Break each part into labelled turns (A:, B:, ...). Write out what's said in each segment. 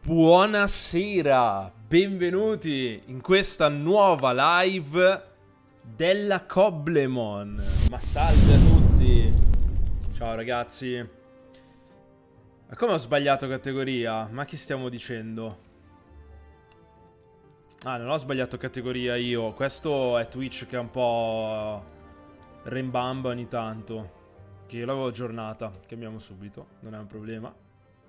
A: Buonasera, benvenuti in questa nuova live della Coblemon. Ma salve a tutti. Ciao ragazzi. Ma come ho sbagliato categoria? Ma che stiamo dicendo? Ah, non ho sbagliato categoria io. Questo è Twitch che è un po' rimbamba ogni tanto. Che io l'avevo aggiornata. Cambiamo subito, non è un problema.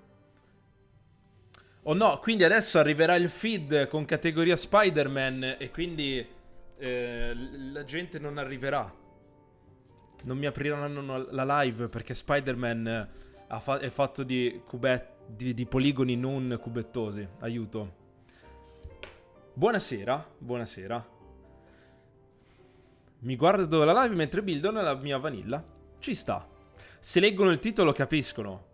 A: Oh no, quindi adesso arriverà il feed con categoria Spider-Man e quindi la gente non arriverà. Non mi apriranno la live perché Spider-Man è fatto di di poligoni non cubettosi. Aiuto. Buonasera, buonasera. Mi guardo la live mentre buildo nella mia vanilla. Ci sta. Se leggono il titolo capiscono.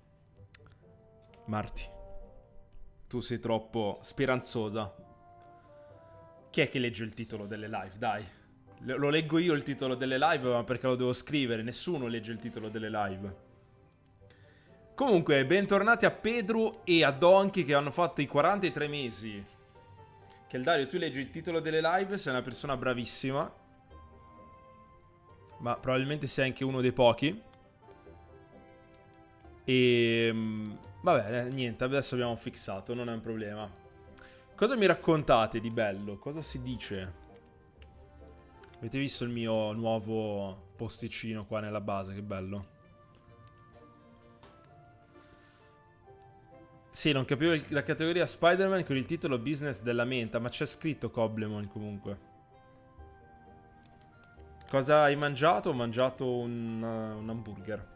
A: Marti. Tu sei troppo speranzosa. Chi è che legge il titolo delle live? Dai. Lo leggo io il titolo delle live, ma perché lo devo scrivere. Nessuno legge il titolo delle live. Comunque, bentornati a Pedro e a Donkey che hanno fatto i 43 mesi. Keldario, tu leggi il titolo delle live, sei una persona bravissima. Ma probabilmente sei anche uno dei pochi. Vabbè, niente, adesso abbiamo fissato, non è un problema. Cosa mi raccontate di bello? Cosa si dice? Avete visto il mio nuovo posticino qua nella base? Che bello. Sì, non capivo la categoria Spider-Man con il titolo Business della menta, ma c'è scritto Coblemon comunque. Cosa hai mangiato? Ho mangiato un hamburger.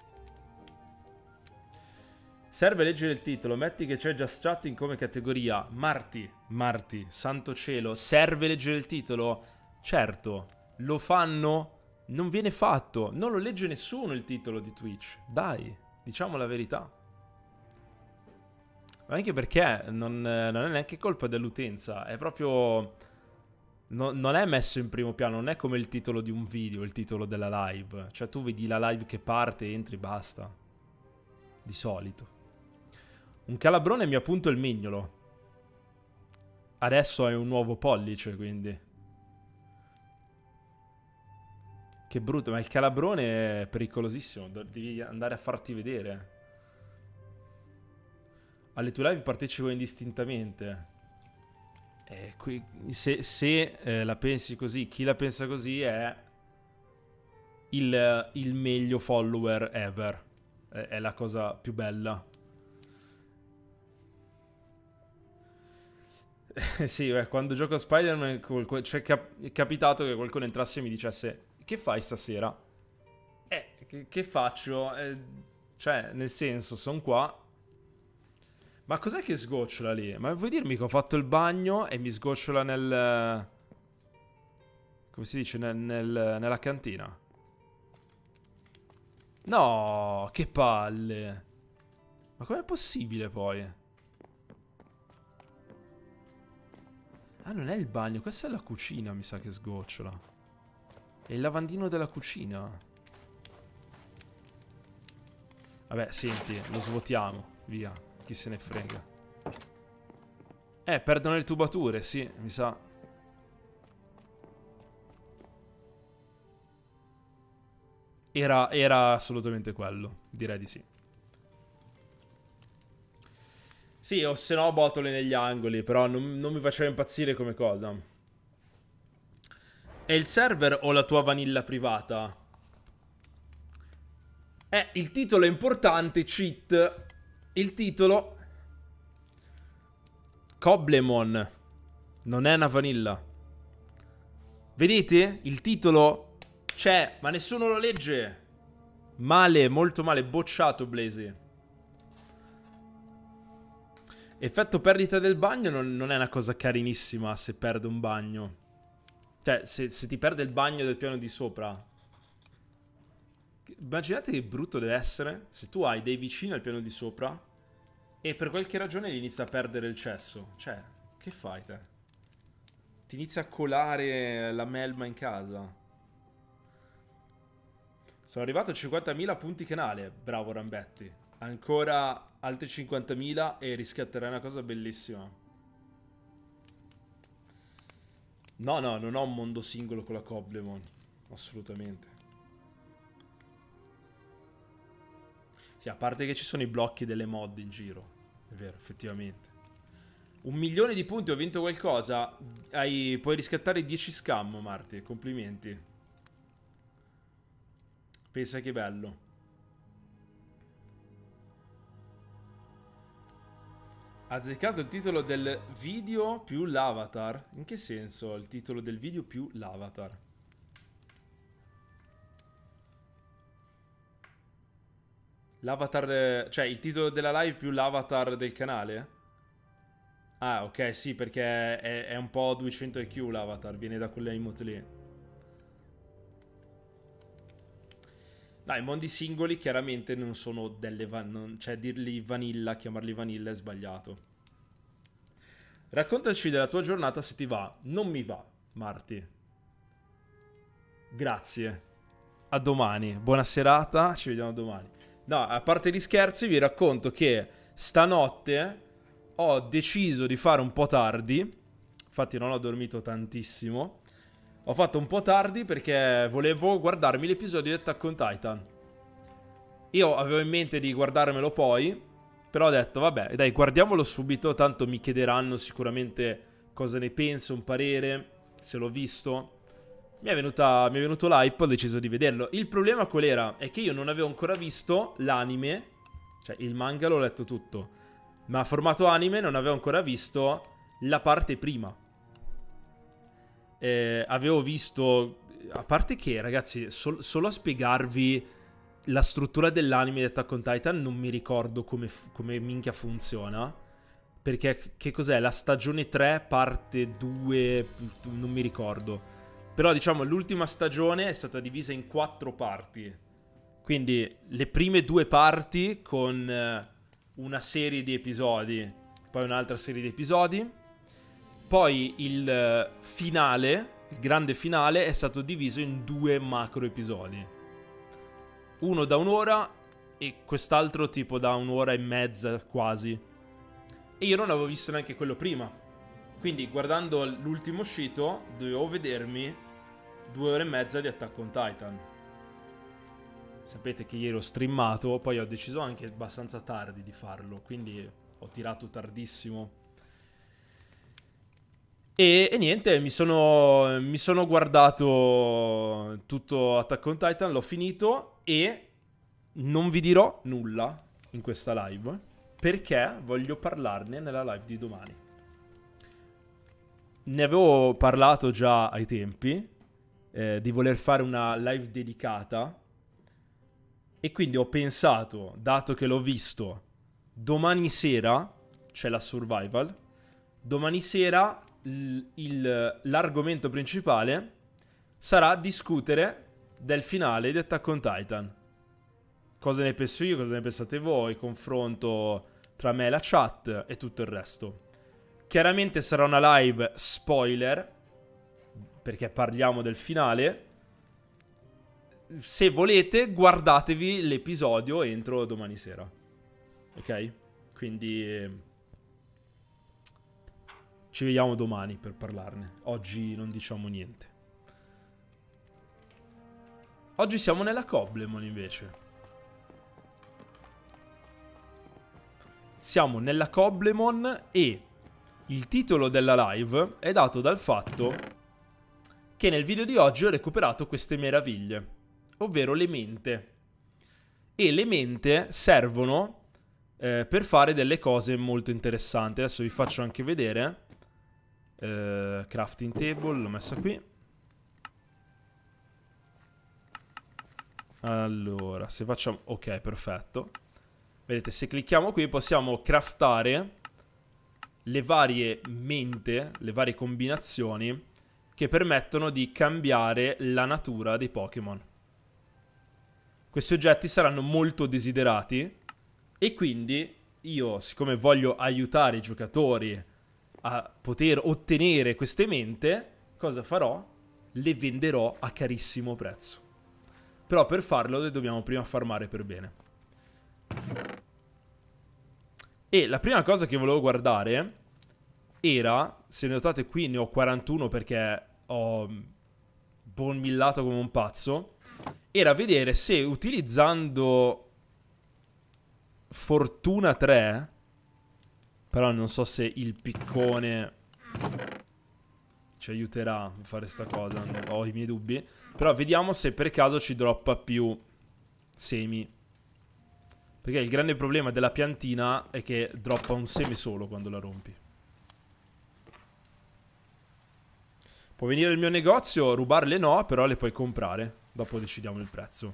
A: Serve leggere il titolo, metti che c'è Just Chatting come categoria. Marti, santo cielo, serve leggere il titolo? Certo, lo fanno? Non viene fatto, non lo legge nessuno il titolo di Twitch. Dai, diciamo la verità. Ma anche perché non è neanche colpa dell'utenza, è proprio... non è messo in primo piano, non è come il titolo di un video, il titolo della live. Cioè tu vedi la live che parte, entri, basta. Di solito. Un calabrone mi ha punto il mignolo. Adesso è un nuovo pollice, quindi. Che brutto, ma il calabrone è pericolosissimo. Devi andare a farti vedere. Alle tue live partecipo indistintamente. Se la pensi così, chi la pensa così è il meglio follower ever. È la cosa più bella. Sì, beh, quando gioco a Spider-Man è capitato che qualcuno entrasse e mi dicesse: che fai stasera? Che faccio? Cioè, nel senso, sono qua. Ma cos'è che sgocciola lì? Ma vuoi dirmi che ho fatto il bagno e mi sgocciola nel... come si dice? Nella cantina? No, che palle. Ma com'è possibile poi? Ah, non è il bagno, questa è la cucina, mi sa che sgocciola. È il lavandino della cucina. Vabbè, senti, lo svuotiamo. Via, chi se ne frega. Perdono le tubature, sì, mi sa. Era assolutamente quello, direi di sì. Sì, o se no botole negli angoli, però non mi faceva impazzire come cosa. È il server o la tua vanilla privata? Il titolo è importante, cheat. Il titolo... Coblemon. Non è una vanilla. Vedete? Il titolo c'è, ma nessuno lo legge. Male, molto male, bocciato Blaze. Effetto perdita del bagno non è una cosa carinissima se perde un bagno. Cioè, se ti perde il bagno del piano di sopra. Immaginate che brutto deve essere se tu hai dei vicini al piano di sopra e per qualche ragione gli inizia a perdere il cesso. Cioè, che fai te? Ti inizia a colare la melma in casa. Sono arrivato a 50.000 punti canale. Bravo Rambetti. Ancora altri 50.000 e riscatterai una cosa bellissima. No, no, non ho un mondo singolo con la Coblemon. Assolutamente. Sì, a parte che ci sono i blocchi delle mod in giro. È vero, effettivamente. 1.000.000 di punti, ho vinto qualcosa. Puoi riscattare 10 scam, Marti. Complimenti. Pensa che bello. Ha azzeccato il titolo del video più l'avatar? In che senso il titolo del video più l'avatar? L'avatar, cioè il titolo della live più l'avatar del canale? Ah, ok, sì, perché è un po' 200 IQ l'avatar, viene da quelle emote lì. Dai, i mondi singoli chiaramente non sono delle cioè dirli vanilla, chiamarli vanilla è sbagliato. Raccontaci della tua giornata se ti va. Non mi va, Marti. Grazie. A domani. Buona serata, ci vediamo domani. No, a parte gli scherzi, vi racconto che stanotte ho deciso di fare un po' tardi. Infatti non ho dormito tantissimo. Ho fatto un po' tardi perché volevo guardarmi l'episodio di Attack on Titan. Io avevo in mente di guardarmelo poi, però ho detto, vabbè, dai, guardiamolo subito, tanto mi chiederanno sicuramente cosa ne penso, un parere, se l'ho visto. Mi è venuto l'hype, ho deciso di vederlo. Il problema qual era? È che io non avevo ancora visto l'anime, cioè il manga l'ho letto tutto, ma a formato anime non avevo ancora visto la parte prima. Avevo visto, a parte che, ragazzi, solo a spiegarvi la struttura dell'anime di Attack on Titan non mi ricordo come minchia funziona. Perché che cos'è? La stagione 3, parte 2, non mi ricordo. Però diciamo l'ultima stagione è stata divisa in 4 parti. Quindi le prime 2 parti con una serie di episodi, poi un'altra serie di episodi. Poi il finale, il grande finale, è stato diviso in 2 macro episodi. Uno da un'ora e quest'altro tipo da un'ora e mezza quasi. E io non avevo visto neanche quello prima. Quindi guardando l'ultimo uscito dovevo vedermi 2 ore e mezza di Attack on Titan. Sapete che ieri ho streamato, poi ho deciso anche abbastanza tardi di farlo, quindi ho tirato tardissimo. E niente, mi sono guardato tutto Attack on Titan, l'ho finito e non vi dirò nulla in questa live perché voglio parlarne nella live di domani. Ne avevo parlato già ai tempi di voler fare una live dedicata e quindi ho pensato, dato che l'ho visto, domani sera c'è la survival, domani sera l'argomento principale sarà discutere del finale di Attack on Titan. Cosa ne penso io, cosa ne pensate voi, confronto tra me e la chat e tutto il resto. Chiaramente sarà una live spoiler perché parliamo del finale. Se volete guardatevi l'episodio entro domani sera. Ok? Quindi ci vediamo domani per parlarne. Oggi non diciamo niente. Oggi siamo nella Coblemon invece. Siamo nella Coblemon e il titolo della live è dato dal fatto che nel video di oggi ho recuperato queste meraviglie, ovvero le mente. E le mente servono per fare delle cose molto interessanti. Adesso vi faccio anche vedere. Crafting table, l'ho messa qui. Allora, se facciamo... Ok, perfetto. Vedete, se clicchiamo qui possiamo craftare le varie mente, le varie combinazioni che permettono di cambiare la natura dei Pokémon. Questi oggetti saranno molto desiderati e quindi io, siccome voglio aiutare i giocatori a poter ottenere queste mente, cosa farò? Le venderò a carissimo prezzo. Però per farlo le dobbiamo prima farmare per bene. E la prima cosa che volevo guardare era, se notate qui ne ho 41 perché ho bonmillato come un pazzo, era vedere se utilizzando Fortuna 3, però non so se il piccone ci aiuterà a fare sta cosa, ho i miei dubbi, però vediamo se per caso ci droppa più semi. Perché il grande problema della piantina è che droppa un seme solo quando la rompi. Può venire al mio negozio, rubarle no, però le puoi comprare. Dopo decidiamo il prezzo.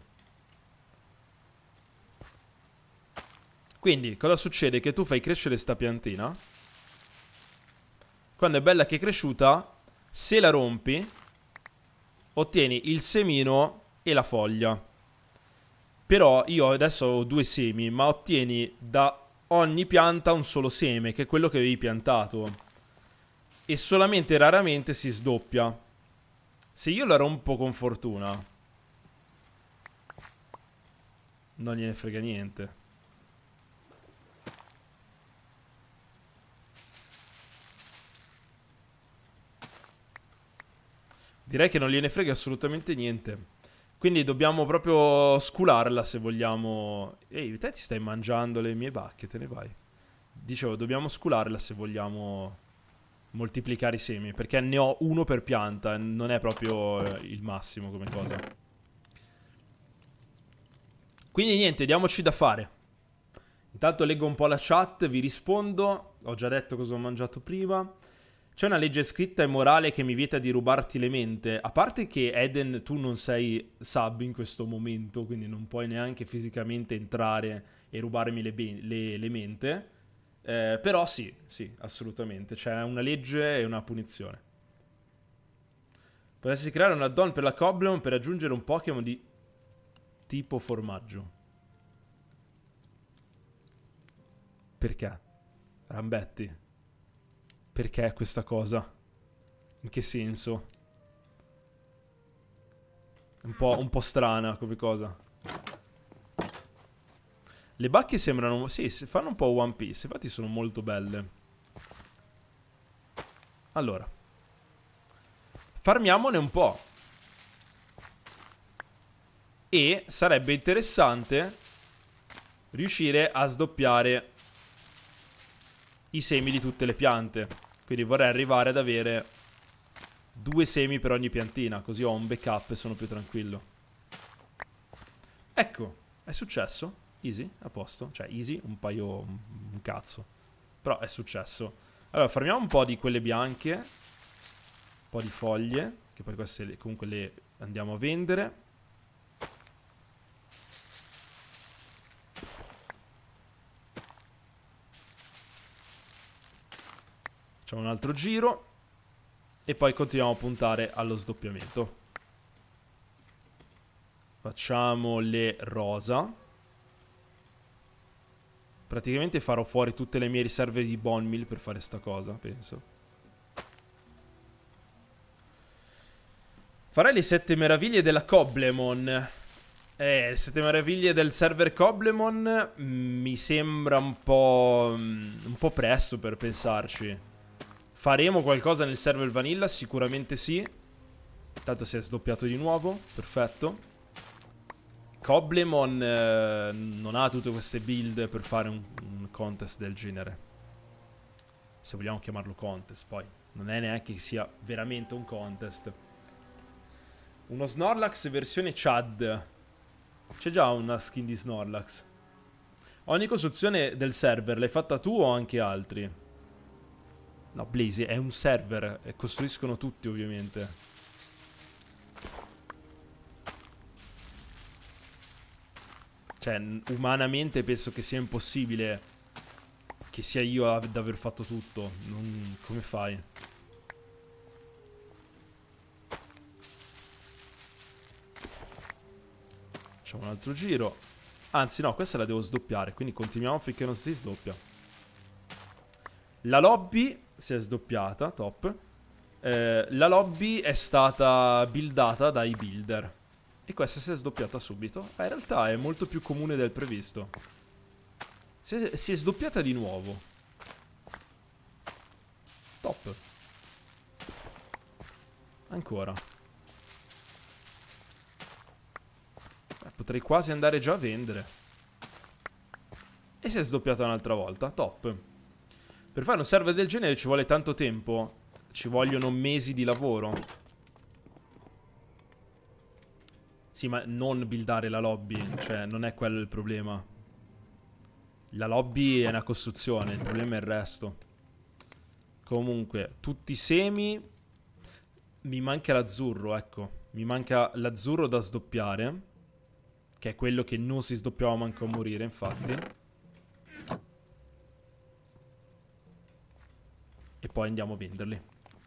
A: Quindi, cosa succede? Che tu fai crescere sta piantina. Quando è bella che è cresciuta, se la rompi, ottieni il semino e la foglia. Però io adesso ho 2 semi, ma ottieni da ogni pianta un solo seme, che è quello che avevi piantato. E solamente raramente si sdoppia. Se io la rompo con fortuna, non gliene frega niente. Direi che non gliene frega assolutamente niente. Quindi dobbiamo proprio scularla se vogliamo. Ehi, te ti stai mangiando le mie bacche, te ne vai. Dicevo, dobbiamo scularla se vogliamo moltiplicare i semi, perché ne ho uno per pianta, non è proprio il massimo come cosa. Quindi niente, diamoci da fare. Intanto leggo un po' la chat, vi rispondo. Ho già detto cosa ho mangiato prima. C'è una legge scritta e morale che mi vieta di rubarti le mente. A parte che, Eden, tu non sei sub in questo momento, quindi non puoi neanche fisicamente entrare e rubarmi le mente. Però sì, assolutamente. C'è una legge e una punizione. Potresti creare un add-on per la Cobblem per aggiungere un Pokémon di tipo formaggio. Perché? Rambetti. Perché questa cosa? In che senso? Un po' strana come cosa. Le bacche sembrano... Sì, fanno un po' One Piece. Infatti sono molto belle. Allora. Farmiamone un po'. E sarebbe interessante riuscire a sdoppiare i semi di tutte le piante. Quindi vorrei arrivare ad avere 2 semi per ogni piantina, così ho un backup e sono più tranquillo. Ecco, è successo. Easy, a posto. Cioè, easy, un cazzo. Però è successo. Allora, farmiamo un po' di quelle bianche. Un po' di foglie, che poi queste comunque le andiamo a vendere. Facciamo un altro giro. E poi continuiamo a puntare allo sdoppiamento. Facciamo le rosa. Praticamente farò fuori tutte le mie riserve di bone meal per fare sta cosa, penso. Farei le 7 meraviglie della Coblemon. Le 7 meraviglie del server Coblemon mi sembra un po' presto per pensarci. Faremo qualcosa nel server Vanilla? Sicuramente sì. Tanto si è sdoppiato di nuovo. Perfetto. Coblemon non ha tutte queste build per fare un contest del genere. Se vogliamo chiamarlo contest, poi. Non è neanche che sia veramente un contest. Uno Snorlax versione Chad. C'è già una skin di Snorlax. Ogni costruzione del server l'hai fatta tu o anche altri? No, Blaze è un server e costruiscono tutti ovviamente. Cioè, umanamente penso che sia impossibile che sia io ad aver fatto tutto. Come fai? Facciamo un altro giro. Anzi no, questa la devo sdoppiare, quindi continuiamo finché non si sdoppia. La lobby si è sdoppiata, top. La lobby è stata buildata dai builder. E questa si è sdoppiata subito. In realtà è molto più comune del previsto. Si è sdoppiata di nuovo. Top. Ancora. Potrei quasi andare già a vendere. E si è sdoppiata un'altra volta. Top. Per fare un server del genere ci vuole tanto tempo. Ci vogliono mesi di lavoro. Sì, ma non buildare la lobby. Cioè, non è quello il problema. La lobby è una costruzione. Il problema è il resto. Comunque, tutti i semi. Mi manca l'azzurro, ecco. Mi manca l'azzurro da sdoppiare. Che è quello che non si sdoppiava manco a morire, infatti. E poi andiamo a venderli.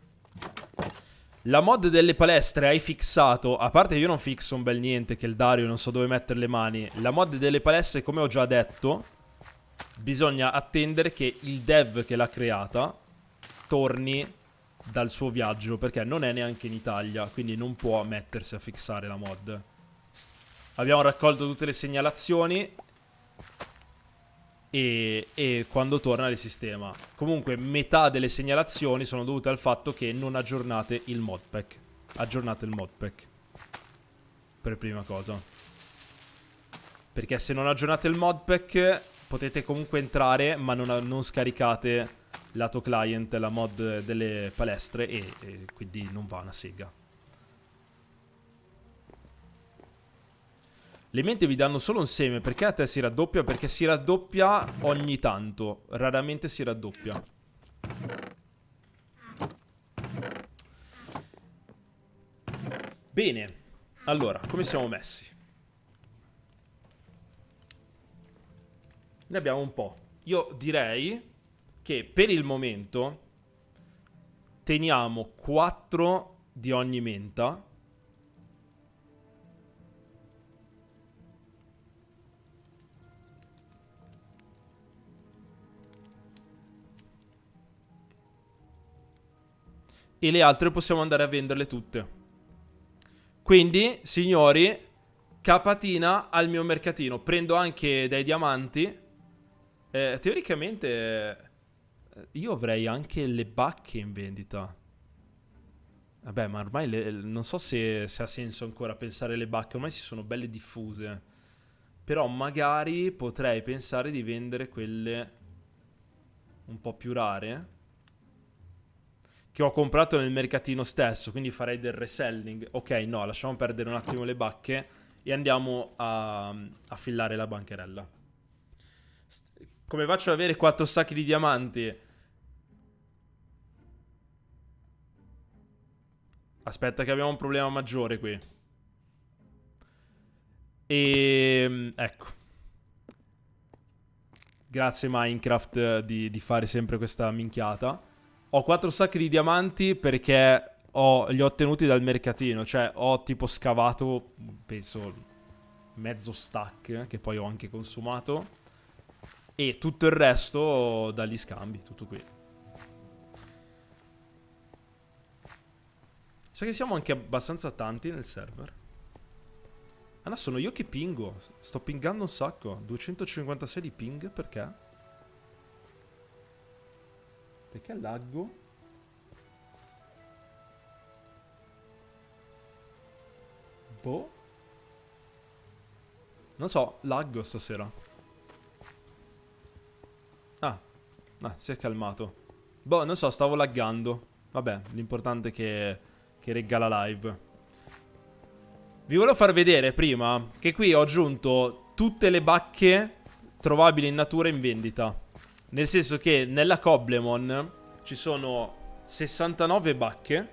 A: La mod delle palestre hai fissato. A parte io non fixo un bel niente, che il Dario non so dove mettere le mani. La mod delle palestre, come ho già detto, bisogna attendere che il dev che l'ha creata torni dal suo viaggio, perché non è neanche in Italia, quindi non può mettersi a fissare la mod. Abbiamo raccolto tutte le segnalazioni e quando torna le sistema. Comunque metà delle segnalazioni sono dovute al fatto che non aggiornate il modpack. Aggiornate il modpack per prima cosa, perché se non aggiornate il modpack potete comunque entrare ma non scaricate lato client la mod delle palestre e quindi non va una sega. Le mente vi danno solo un seme. Perché a te si raddoppia? Perché si raddoppia ogni tanto. Raramente si raddoppia. Bene. Allora, come siamo messi? Ne abbiamo un po'. Io direi che per il momento teniamo 4 di ogni menta. E le altre possiamo andare a venderle tutte. Quindi, signori, capatina al mio mercatino. Prendo anche dei diamanti. Teoricamente io avrei anche le bacche in vendita. Vabbè, ma ormai non so se ha senso ancora pensare alle bacche. Ormai si sono belle diffuse. Però magari potrei pensare di vendere quelle un po' più rare, che ho comprato nel mercatino stesso, quindi farei del reselling. Ok, no, lasciamo perdere un attimo le bacche e andiamo a fillare la bancherella. Come faccio ad avere 4 sacchi di diamanti? Aspetta che abbiamo un problema maggiore qui. Ecco. Grazie Minecraft di fare sempre questa minchiata. Ho 4 sacchi di diamanti perché li ho ottenuti dal mercatino. Cioè ho tipo scavato, penso, mezzo stack, che poi ho anche consumato. E tutto il resto dagli scambi, tutto qui. Sa che siamo anche abbastanza tanti nel server. Ah no, sono io che pingo. Sto pingando un sacco. 256 di ping, perché? Perché laggo? Boh. Non so, laggo stasera. Si è calmato. Boh, non so, stavo laggando. Vabbè, l'importante è che regga la live. Vi volevo far vedere prima che qui ho aggiunto tutte le bacche trovabili in natura in vendita. Nel senso che nella Coblemon ci sono 69 bacche.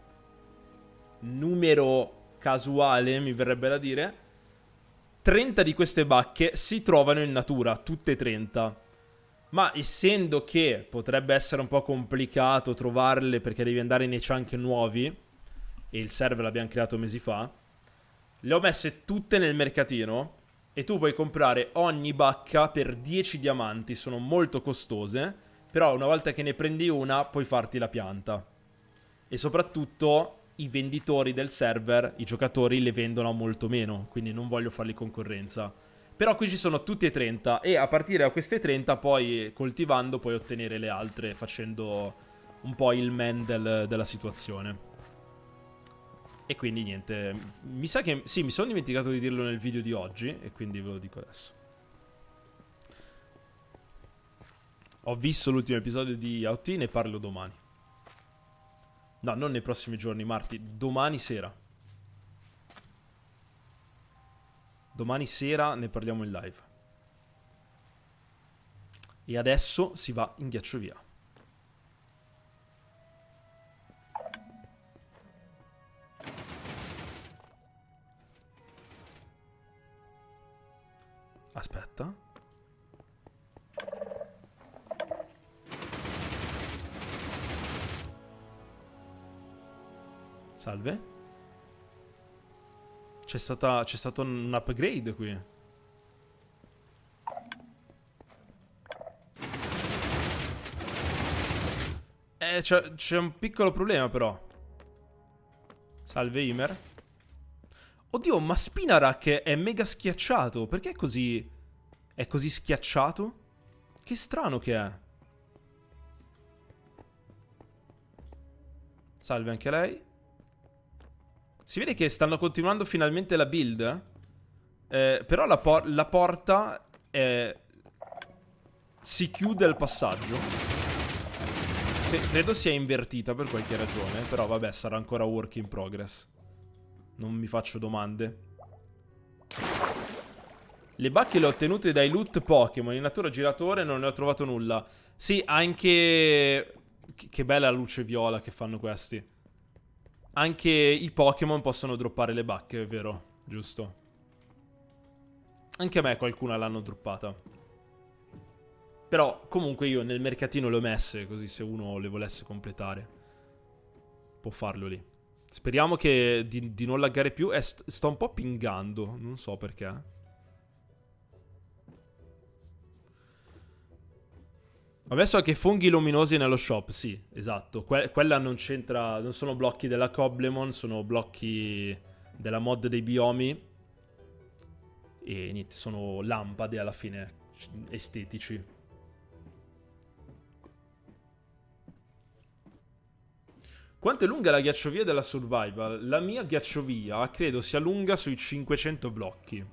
A: Numero casuale, mi verrebbe da dire. 30 di queste bacche si trovano in natura, tutte 30. Ma essendo che potrebbe essere un po' complicato trovarle perché devi andare nei chunk nuovi, e il server l'abbiamo creato mesi fa, le ho messe tutte nel mercatino e tu puoi comprare ogni bacca per 10 diamanti. Sono molto costose, però una volta che ne prendi una puoi farti la pianta. E soprattutto i venditori del server, i giocatori, le vendono a molto meno, quindi non voglio fargli concorrenza. Però qui ci sono tutti e 30 e a partire da queste 30 poi coltivando puoi ottenere le altre facendo un po' il man della situazione. E quindi niente, mi sa che sì, mi sono dimenticato di dirlo nel video di oggi e quindi ve lo dico adesso. Ho visto l'ultimo episodio di OT, ne parlo domani. No, non nei prossimi giorni, Marti, domani sera. Domani sera ne parliamo in live. E adesso si va in ghiacciovia. Aspetta. Salve. C'è stato un upgrade qui. C'è un piccolo problema però. Salve Imer. Oddio, ma Spinarak è mega schiacciato. Perché è così... È così schiacciato? Che strano che è. Salve anche lei. Si vede che stanno continuando finalmente la build. Però la porta si chiude al passaggio. Credo sia invertita per qualche ragione. Però vabbè, sarà ancora work in progress. Non mi faccio domande. Le bacche le ho ottenute dai loot Pokémon. In natura giratore non ne ho trovato nulla. Sì, anche... Che bella luce viola che fanno questi. Anche i Pokémon possono droppare le bacche, è vero? Giusto. Anche a me qualcuna l'hanno droppata. Però comunque io nel mercatino le ho messe, così se uno le volesse completare può farlo lì. Speriamo che di non laggare più. Sto un po' pingando, non so perché. Vabbè, so che funghi luminosi nello shop, sì, esatto. Quella non c'entra, non sono blocchi della Coblemon, sono blocchi della mod dei biomi. E niente, sono lampade alla fine, estetici. Quanto è lunga la ghiacciovia della survival? La mia ghiacciovia credo sia lunga sui 500 blocchi.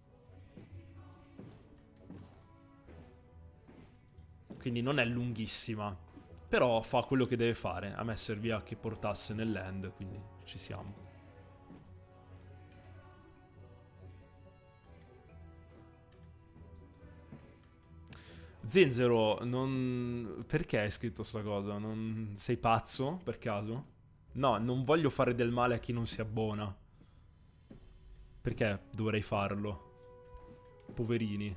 A: Quindi non è lunghissima. Però fa quello che deve fare. A me serviva che portasse nell'end, quindi ci siamo. Zenzero, non... Perché hai scritto sta cosa? Non... Sei pazzo, per caso? No, non voglio fare del male a chi non si abbona. Perché dovrei farlo? Poverini.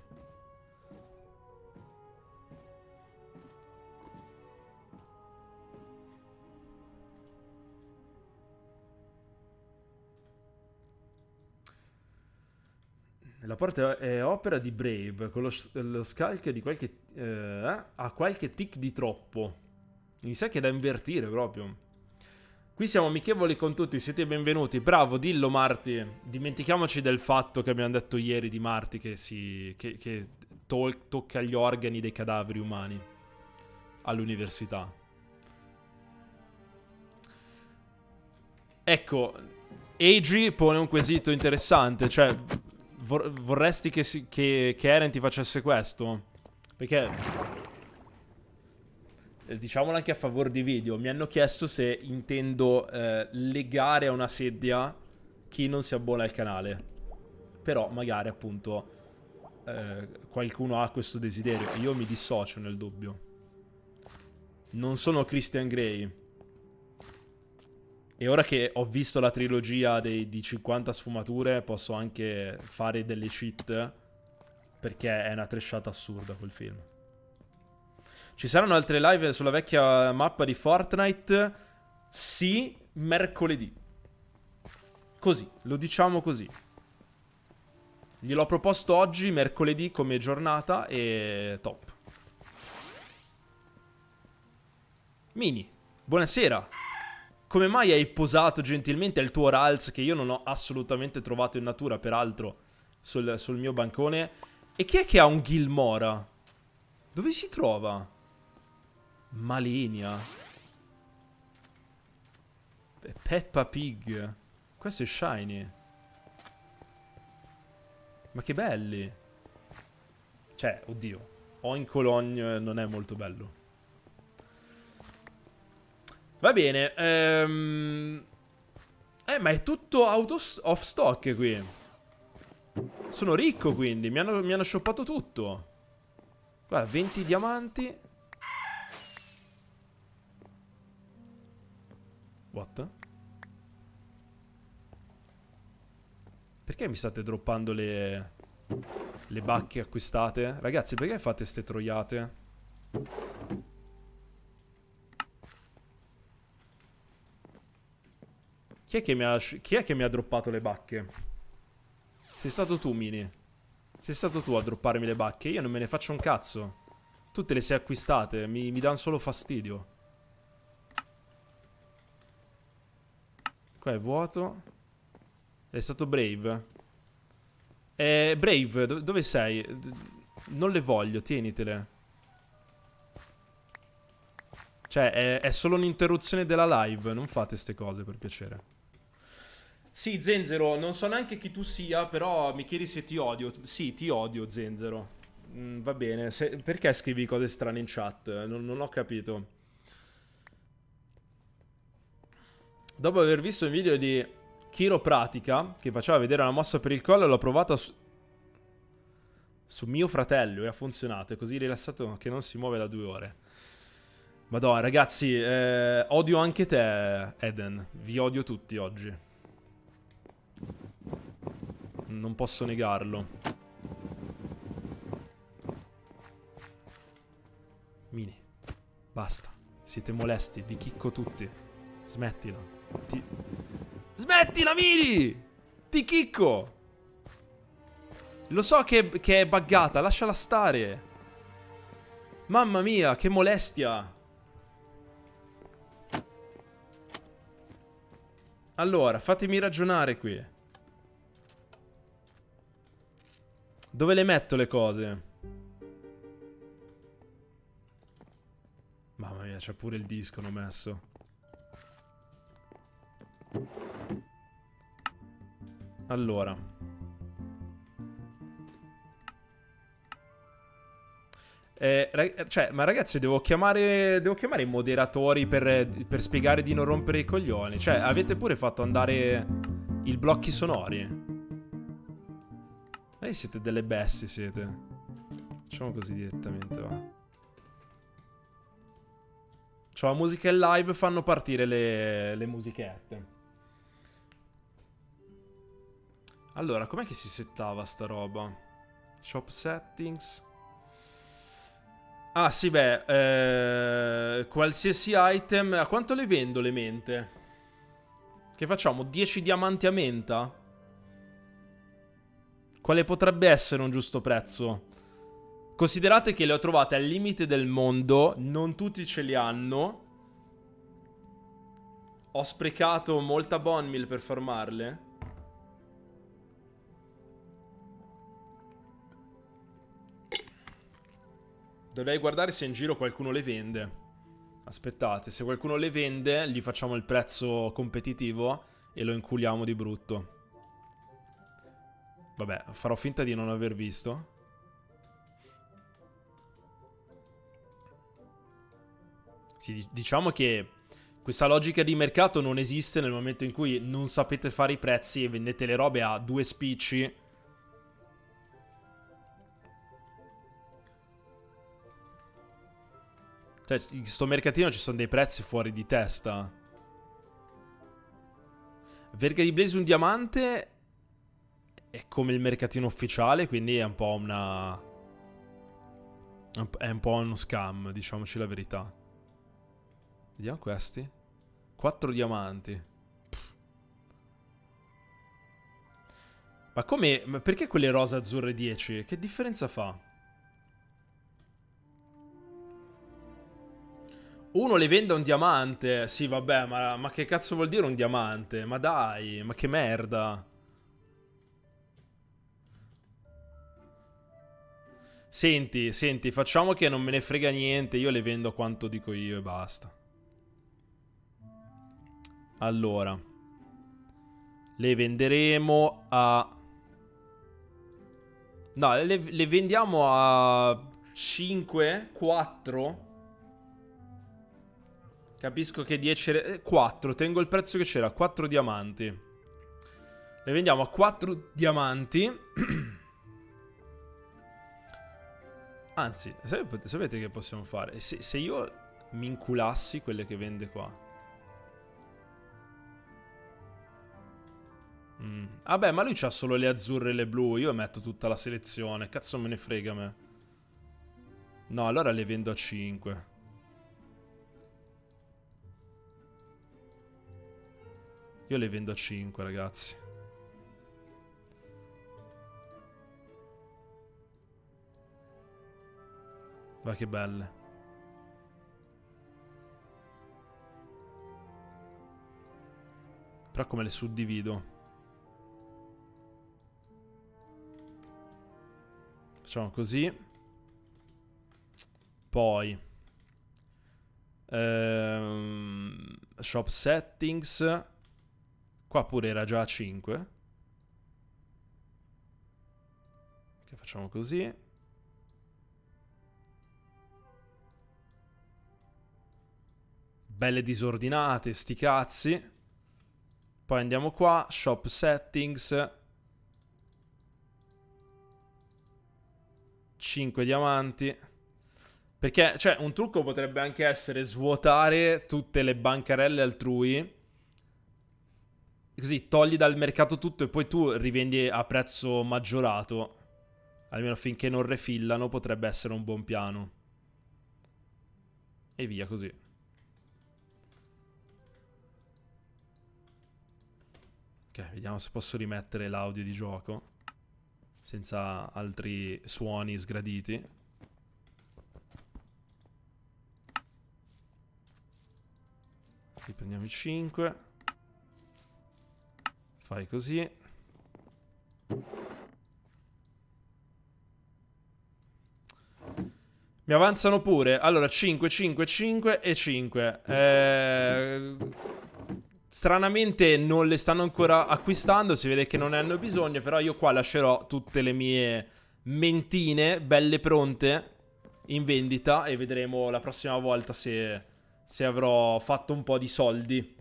A: La porta è opera di Brave, con lo scalc di qualche... ha qualche tic di troppo. Mi sa che è da invertire proprio. Qui siamo amichevoli con tutti, siete benvenuti. Bravo, dillo Marti. Dimentichiamoci del fatto che abbiamo detto ieri di Marti che tocca gli organi dei cadaveri umani all'università. Ecco, Agi pone un quesito interessante, cioè... Vorresti che Eren ti facesse questo? Perché diciamolo anche a favore di video. Mi hanno chiesto se intendo legare a una sedia chi non si abbona al canale. Però magari appunto qualcuno ha questo desiderio. Io mi dissocio nel dubbio. Non sono Christian Grey. E ora che ho visto la trilogia di 50 sfumature, posso anche fare delle cheat, perché è una trashata assurda quel film. Ci saranno altre live sulla vecchia mappa di Fortnite? Sì, mercoledì. Così, lo diciamo così. Gliel'ho proposto oggi, mercoledì, come giornata, e top. Mini, buonasera. Come mai hai posato gentilmente il tuo Ralz che io non ho assolutamente trovato in natura, peraltro sul mio bancone. E chi è che ha un Gilmora? Dove si trova? Malinia. Peppa Pig. Questo è shiny. Ma che belli. Cioè, oddio. Oincologne non è molto bello. Va bene. Ma è tutto off stock qui. Sono ricco quindi. Mi hanno shoppato tutto. Guarda, 20 diamanti. What? Perché mi state droppando le bacche acquistate? Ragazzi, perché fate ste troiate? Chi è che mi ha droppato le bacche? Sei stato tu, Mini. Sei stato tu a dropparmi le bacche. Io non me ne faccio un cazzo. Tutte le sei acquistate. Mi danno solo fastidio. Qua è vuoto. È stato Brave. Brave, dove sei? Non le voglio, tienitele. Cioè, è solo un'interruzione della live. Non fate ste cose, per piacere. Sì, Zenzero, non so neanche chi tu sia, però mi chiedi se ti odio. Sì, ti odio, Zenzero. Va bene. Perché scrivi cose strane in chat? Non ho capito. Dopo aver visto il video di chiropratica che faceva vedere una mossa per il collo, l'ho provata su mio fratello e ha funzionato. È così rilassato che non si muove da 2 ore. Madonna, ragazzi, odio anche te, Eden. Vi odio tutti oggi. Non posso negarlo. Mini, basta. Siete molesti, vi chicco tutti. Smettila. Smettila, Mini! Ti chicco! Lo so che è buggata, lasciala stare. Mamma mia, che molestia. Allora, fatemi ragionare qui. Dove le metto le cose? Mamma mia, c'è pure il disco, l'ho messo. Allora. Cioè, ma ragazzi, devo chiamare i moderatori per spiegare di non rompere i coglioni. Cioè, avete pure fatto andare i blocchi sonori. Siete delle bestie, siete. Facciamo così direttamente, va. C'ho la musica in live, fanno partire le musichette. Allora, com'è che si settava sta roba? Shop settings. Ah, sì, beh. Qualsiasi item. A quanto le vendo le mente? Che facciamo? 10 diamanti a menta? Quale potrebbe essere un giusto prezzo? Considerate che le ho trovate al limite del mondo. Non tutti ce li hanno. Ho sprecato molta bone meal per farmarle. Dovrei guardare se in giro qualcuno le vende. Aspettate, se qualcuno le vende, gli facciamo il prezzo competitivo e lo inculiamo di brutto. Vabbè, farò finta di non aver visto. Sì, diciamo che questa logica di mercato non esiste nel momento in cui non sapete fare i prezzi e vendete le robe a 2 spicci. Cioè, in sto mercatino ci sono dei prezzi fuori di testa. Verga di Blaze un diamante è come il mercatino ufficiale, quindi è un po' una... È un po' uno scam, diciamoci la verità. Vediamo questi. 4 diamanti. Pff. Ma come... Ma perché quelle rosa azzurre 10? Che differenza fa? Uno le vende a un diamante. Sì, vabbè, ma che cazzo vuol dire un diamante? Ma dai, ma che merda. Senti, senti, facciamo che non me ne frega niente, io le vendo quanto dico io e basta. Allora, le venderemo a... No, le vendiamo a 5, 4. Capisco che 10... 4, tengo il prezzo che c'era, 4 diamanti. Le vendiamo a 4 diamanti. Anzi, sapete che possiamo fare? Se io mi inculassi quelle che vende qua. Vabbè, ma lui c'ha solo le azzurre e le blu. Io metto tutta la selezione. Cazzo me ne frega a me. No, allora le vendo a 5. Io le vendo a 5, ragazzi. Ma che belle. Però come le suddivido? Facciamo così. Poi shop settings. Qua pure era già a 5. Che facciamo così. Belle disordinate, sti cazzi. Poi andiamo qua, shop settings. 5 diamanti. Perché, cioè, un trucco potrebbe anche essere svuotare tutte le bancarelle altrui. Così togli dal mercato tutto e poi tu rivendi a prezzo maggiorato. Almeno finché non refillano potrebbe essere un buon piano. E via così. Ok, vediamo se posso rimettere l'audio di gioco senza altri suoni sgraditi. Riprendiamo i 5. Fai così. Mi avanzano pure. Allora 5, 5, 5 e 5. Stranamente non le stanno ancora acquistando. Si vede che non ne hanno bisogno. Però io qua lascerò tutte le mie mentine belle pronte in vendita. E vedremo la prossima volta se avrò fatto un po' di soldi.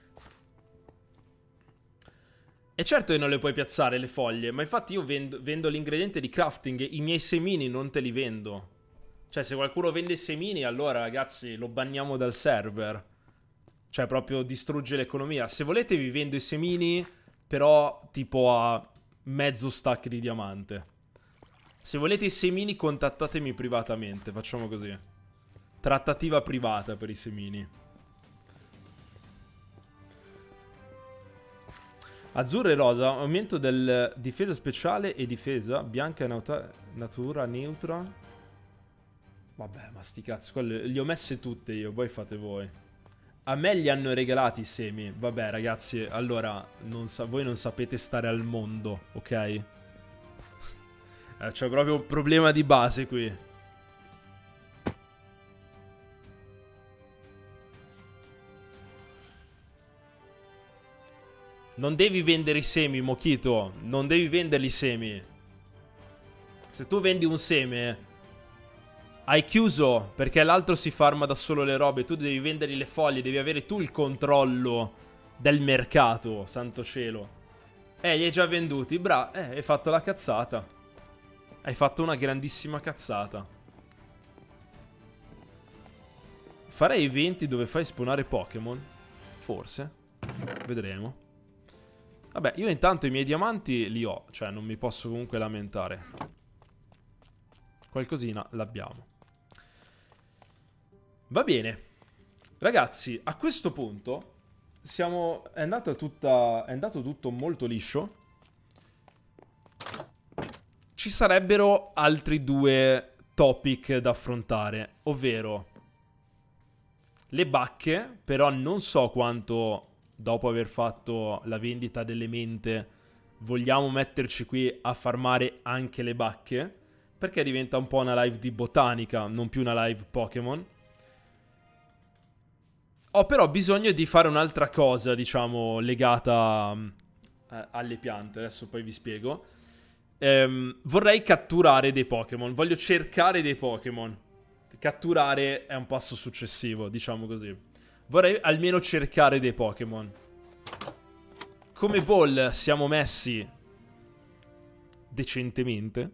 A: E certo che non le puoi piazzare le foglie. Ma infatti io vendo l'ingrediente di crafting. I miei semini non te li vendo. Cioè se qualcuno vende i semini, allora ragazzi lo banniamo dal server. Cioè proprio distrugge l'economia. Se volete vi vendo i semini, però tipo a mezzo stack di diamante. Se volete i semini contattatemi privatamente. Facciamo così. Trattativa privata per i semini. Azzurro e rosa, aumento del difesa speciale e difesa. Bianca e natura neutra. Vabbè, ma sti cazzo, quelle li ho messe tutte io, poi fate voi. A me li hanno regalati i semi. Vabbè, ragazzi, allora, voi non sapete stare al mondo, ok? C'è proprio un problema di base qui. Non devi vendere i semi, Mochito. Non devi venderli i semi. Se tu vendi un seme... Hai chiuso perché l'altro si farma da solo le robe. Tu devi vendere le foglie. Devi avere tu il controllo del mercato. Santo cielo. Li hai già venduti. hai fatto la cazzata. Hai fatto una grandissima cazzata. Farei eventi dove fai spawnare Pokémon. Forse. Vedremo. Vabbè, io intanto i miei diamanti li ho. Cioè non mi posso comunque lamentare. Qualcosina l'abbiamo. Va bene. Ragazzi, a questo punto è andato tutto molto liscio. Ci sarebbero altri due topic da affrontare, ovvero le bacche, però non so quanto dopo aver fatto la vendita delle mente vogliamo metterci qui a farmare anche le bacche. perché diventa un po' una live di botanica, non più una live Pokémon. Ho però bisogno di fare un'altra cosa, diciamo, legata alle piante. Adesso poi vi spiego. Vorrei catturare dei Pokémon. Voglio cercare dei Pokémon. Catturare è un passo successivo, diciamo così. Vorrei almeno cercare dei Pokémon. Come ball siamo messi decentemente.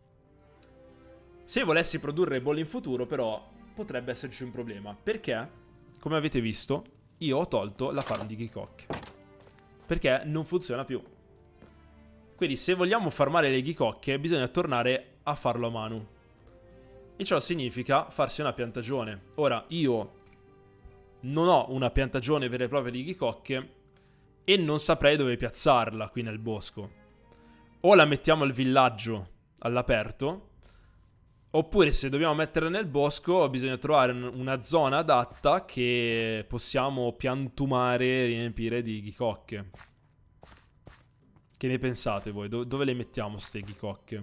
A: Se volessi produrre ball in futuro, però, potrebbe esserci un problema. Perché, come avete visto, io ho tolto la farm di Ghikok. Perché non funziona più. Quindi se vogliamo farmare le Ghikok, bisogna tornare a farlo a mano. E ciò significa farsi una piantagione. Ora, io non ho una piantagione vera e propria di Ghikok e non saprei dove piazzarla qui nel bosco. O la mettiamo al villaggio all'aperto, oppure se dobbiamo metterla nel bosco bisogna trovare una zona adatta che possiamo piantumare e riempire di Ghikok. Che ne pensate voi? Dove le mettiamo ste Ghikok?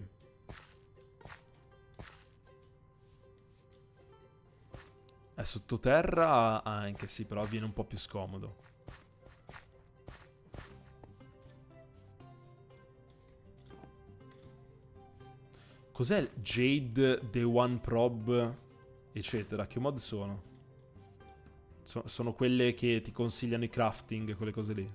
A: È sottoterra anche sì, però viene un po' più scomodo. Cos'è il Jade, The One Prob, eccetera? Che mod sono? Sono quelle che ti consigliano i crafting, quelle cose lì.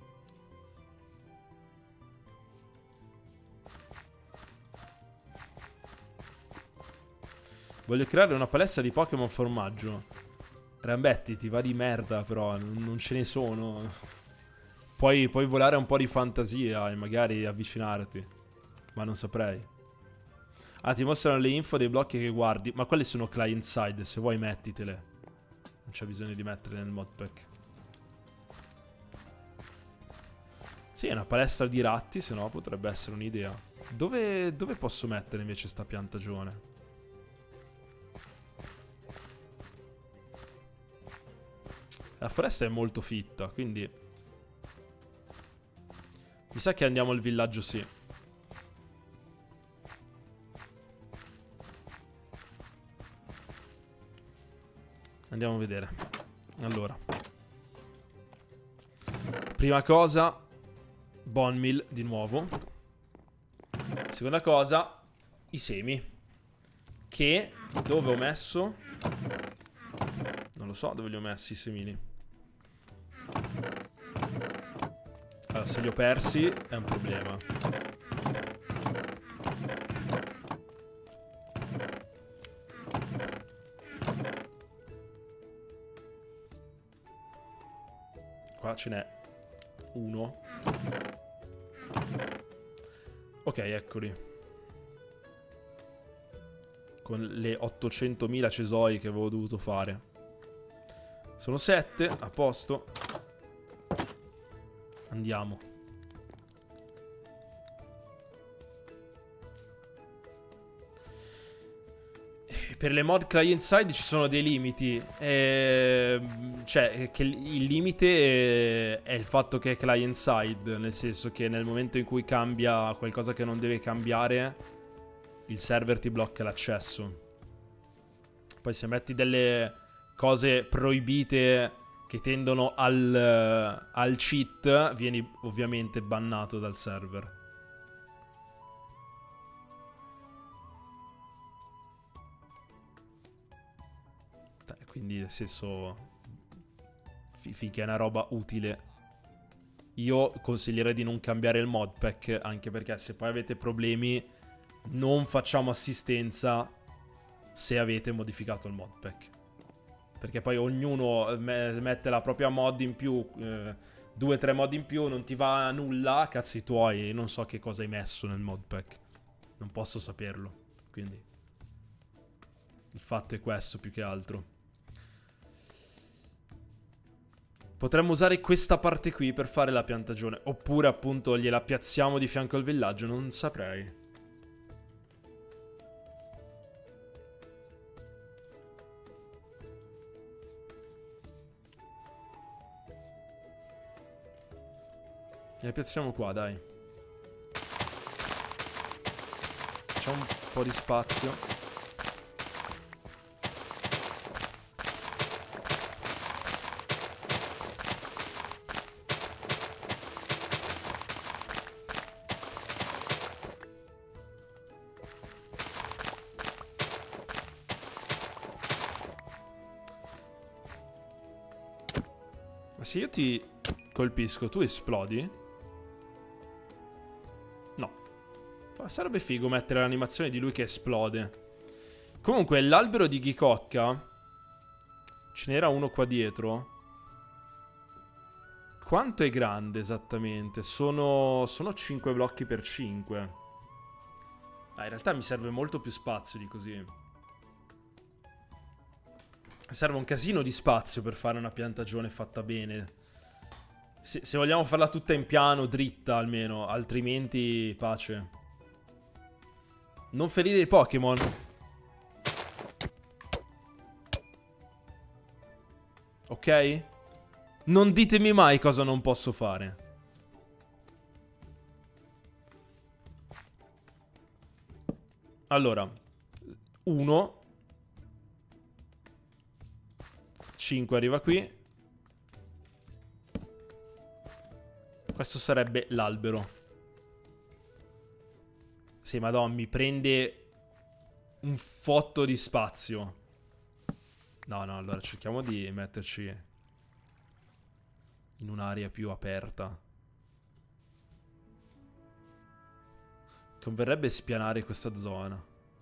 A: Voglio creare una palestra di Pokémon formaggio. Rambetti, ti va di merda, però non ce ne sono. Puoi volare un po' di fantasia e magari avvicinarti. Ma non saprei. Ah, ti mostrano le info dei blocchi che guardi. Ma quelle sono client side, se vuoi mettitele. Non c'è bisogno di metterle nel modpack. Sì, è una palestra di ratti, se no potrebbe essere un'idea. Dove posso mettere invece sta piantagione? La foresta è molto fitta, quindi mi sa che andiamo al villaggio, sì. Andiamo a vedere. Allora, prima cosa, bone meal di nuovo. Seconda cosa, i semi. Che dove ho messo? Non lo so dove li ho messi i semini. Allora, se li ho persi è un problema. Qua ce n'è uno. Ok, eccoli. Con le 800.000 cesoi che avevo dovuto fare. Sono 7, a posto. Andiamo. Per le mod client side ci sono dei limiti. Cioè, che il limite è il fatto che è client side. Nel senso che nel momento in cui cambia qualcosa che non deve cambiare, il server ti blocca l'accesso. Poi se metti delle cose proibite che tendono al cheat, vieni ovviamente bannato dal server. Quindi nel senso, finché è una roba utile, io consiglierei di non cambiare il modpack, anche perché se poi avete problemi non facciamo assistenza se avete modificato il modpack. Perché poi ognuno mette la propria mod in più, 2 o 3 mod in più, non ti va nulla, cazzi tuoi, non so che cosa hai messo nel modpack. Non posso saperlo, quindi il fatto è questo più che altro. Potremmo usare questa parte qui per fare la piantagione, oppure appunto gliela piazziamo di fianco al villaggio, non saprei. La piazziamo qua, dai. Lasciamo un po' di spazio. Ma se io ti colpisco, tu esplodi? No. Sarebbe figo mettere l'animazione di lui che esplode. Comunque, l'albero di Ghicocca, ce n'era uno qua dietro. Quanto è grande esattamente? Sono 5 blocchi per 5. In realtà mi serve molto più spazio di così. Serve un casino di spazio per fare una piantagione fatta bene. Se vogliamo farla tutta in piano, dritta almeno, altrimenti pace. Non ferire i Pokémon. Ok? Non ditemi mai cosa non posso fare. Allora, 1. 5 arriva qui. Questo sarebbe l'albero. Sì, madonna, mi prende un fotto di spazio. No, allora cerchiamo di metterci in un'area più aperta. Converrebbe spianare questa zona.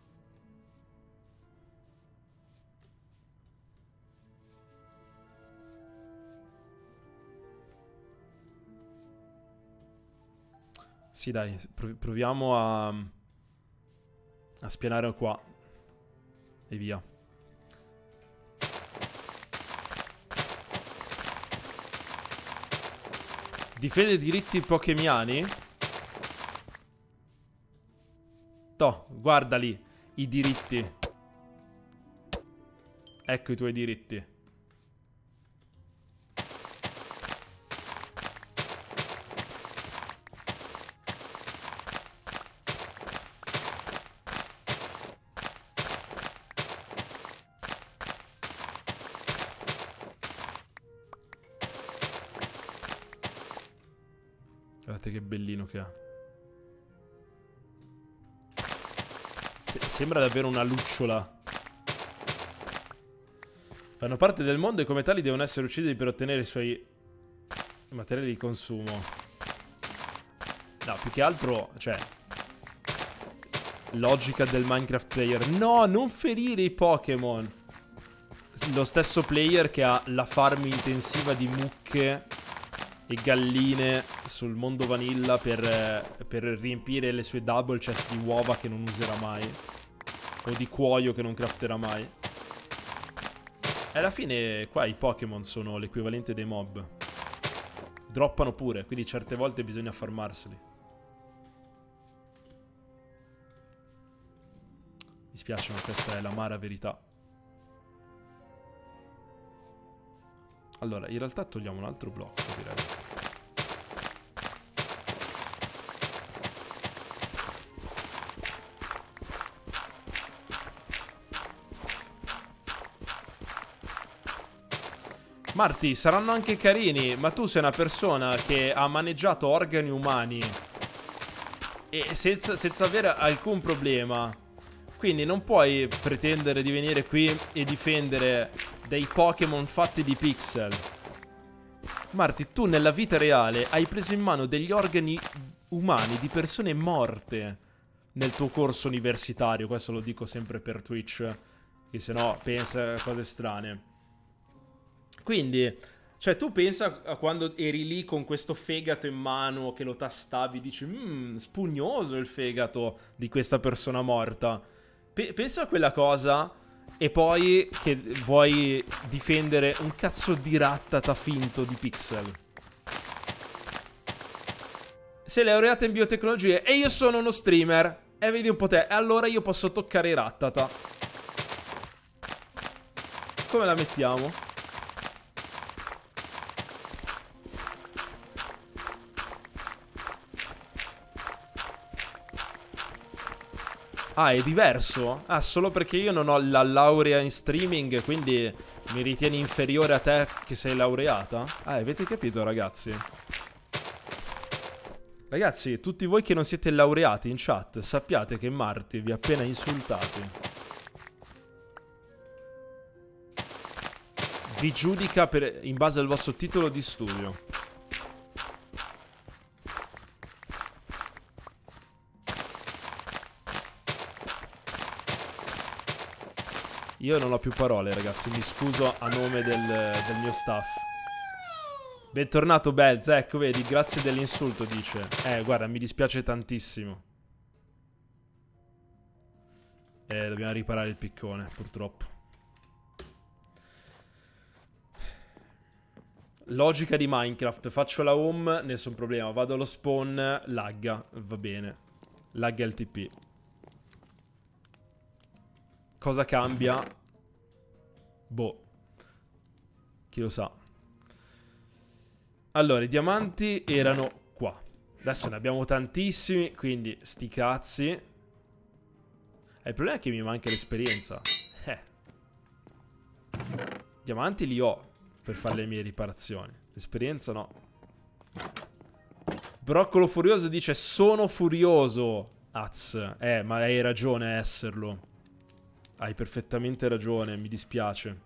A: Sì, dai, proviamo a spianare qua. E via. Difende i diritti pokemiani? Toh, guarda lì, i diritti. Ecco i tuoi diritti. Guardate che bellino che ha. Sembra davvero una lucciola. Fanno parte del mondo e come tali devono essere uccisi per ottenere i suoi materiali di consumo. No, più che altro, cioè, logica del Minecraft player. No, non ferire i Pokémon. Lo stesso player che ha la farm intensiva di mucche e galline sul mondo vanilla per riempire le sue double chest di uova che non userà mai, o di cuoio che non crafterà mai. E alla fine qua i Pokémon sono l'equivalente dei mob. Droppano pure, quindi certe volte bisogna farmarseli. Mi spiace, ma questa è l'amara verità. Allora, in realtà togliamo un altro blocco, direi. Marti, saranno anche carini, ma tu sei una persona che ha maneggiato organi umani e senza avere alcun problema. Quindi non puoi pretendere di venire qui e difendere dei Pokémon fatti di pixel. Marti, tu nella vita reale hai preso in mano degli organi umani di persone morte nel tuo corso universitario. Questo lo dico sempre per Twitch, che sennò pensa a cose strane. Quindi, cioè, tu pensa a quando eri lì con questo fegato in mano che lo tastavi, dici, spugnoso il fegato di questa persona morta. Pensa a quella cosa e poi che vuoi difendere un cazzo di rattata finto di pixel. Sei laureata in biotecnologie e io sono uno streamer. E vedi un po' te, e allora io posso toccare i rattata. Come la mettiamo? Ah, è diverso? Ah, solo perché io non ho la laurea in streaming, quindi mi ritieni inferiore a te che sei laureata? Ah, avete capito, ragazzi? Ragazzi, tutti voi che non siete laureati in chat, sappiate che Marti vi ha appena insultati. Vi giudica in base al vostro titolo di studio. Io non ho più parole, ragazzi. Mi scuso a nome del mio staff. Bentornato, Belz. Ecco, vedi, grazie dell'insulto, dice. Guarda, mi dispiace tantissimo. Dobbiamo riparare il piccone, purtroppo. Logica di Minecraft. Faccio la home, nessun problema. Vado allo spawn, lagga. Va bene. Lagga il TP. Cosa cambia? Boh. Chi lo sa. Allora, i diamanti erano qua. Adesso ne abbiamo tantissimi, quindi sti cazzi. Il problema è che mi manca l'esperienza. Diamanti li ho per fare le mie riparazioni. L'esperienza no. Broccolo Furioso dice: sono furioso. Ma hai ragione a esserlo. Hai perfettamente ragione, mi dispiace.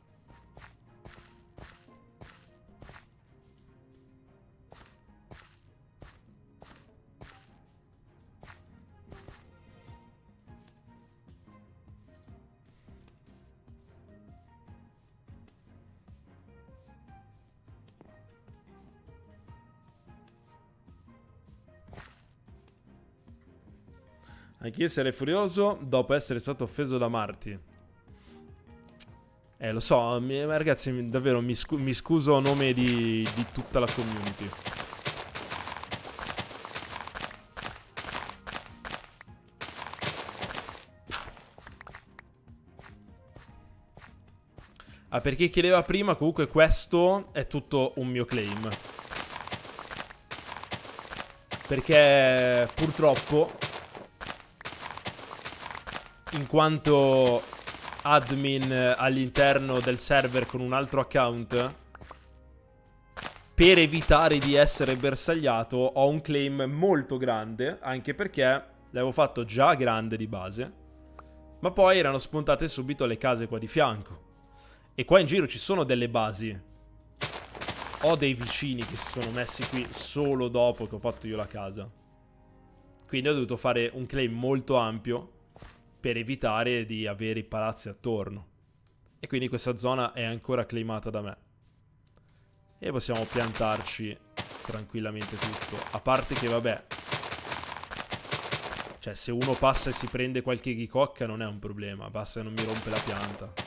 A: Anch'io sarei furioso dopo essere stato offeso da Marti. Lo so, ragazzi, davvero mi scuso a nome di tutta la community. Ah, per chi chiedeva prima, comunque questo è tutto un mio claim. Perché purtroppo, in quanto admin all'interno del server con un altro account, per evitare di essere bersagliato ho un claim molto grande, anche perché l'avevo fatto già grande di base, ma poi erano spuntate subito le case qua di fianco. E qua in giro ci sono delle basi. Ho dei vicini che si sono messi qui solo dopo che ho fatto io la casa. Quindi ho dovuto fare un claim molto ampio per evitare di avere i palazzi attorno. E quindi questa zona è ancora claimata da me. E possiamo piantarci tranquillamente tutto. A parte che vabbè, cioè se uno passa e si prende qualche ghicocca non è un problema. Basta che non mi rompe la pianta.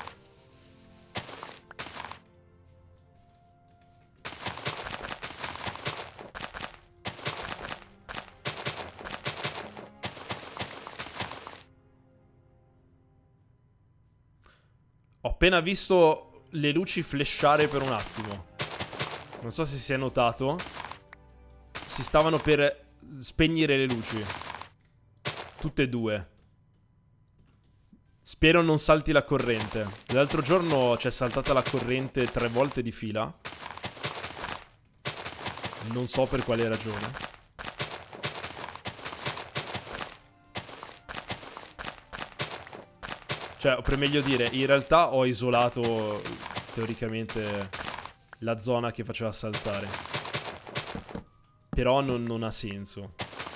A: Ho appena visto le luci flashare per un attimo. Non so se si è notato. Si stavano per spegnere le luci. Tutte e due. Spero non salti la corrente. L'altro giorno c'è saltata la corrente 3 volte di fila. Non so per quale ragione. Cioè, o per meglio dire, in realtà ho isolato teoricamente la zona che faceva saltare. Però non ha senso.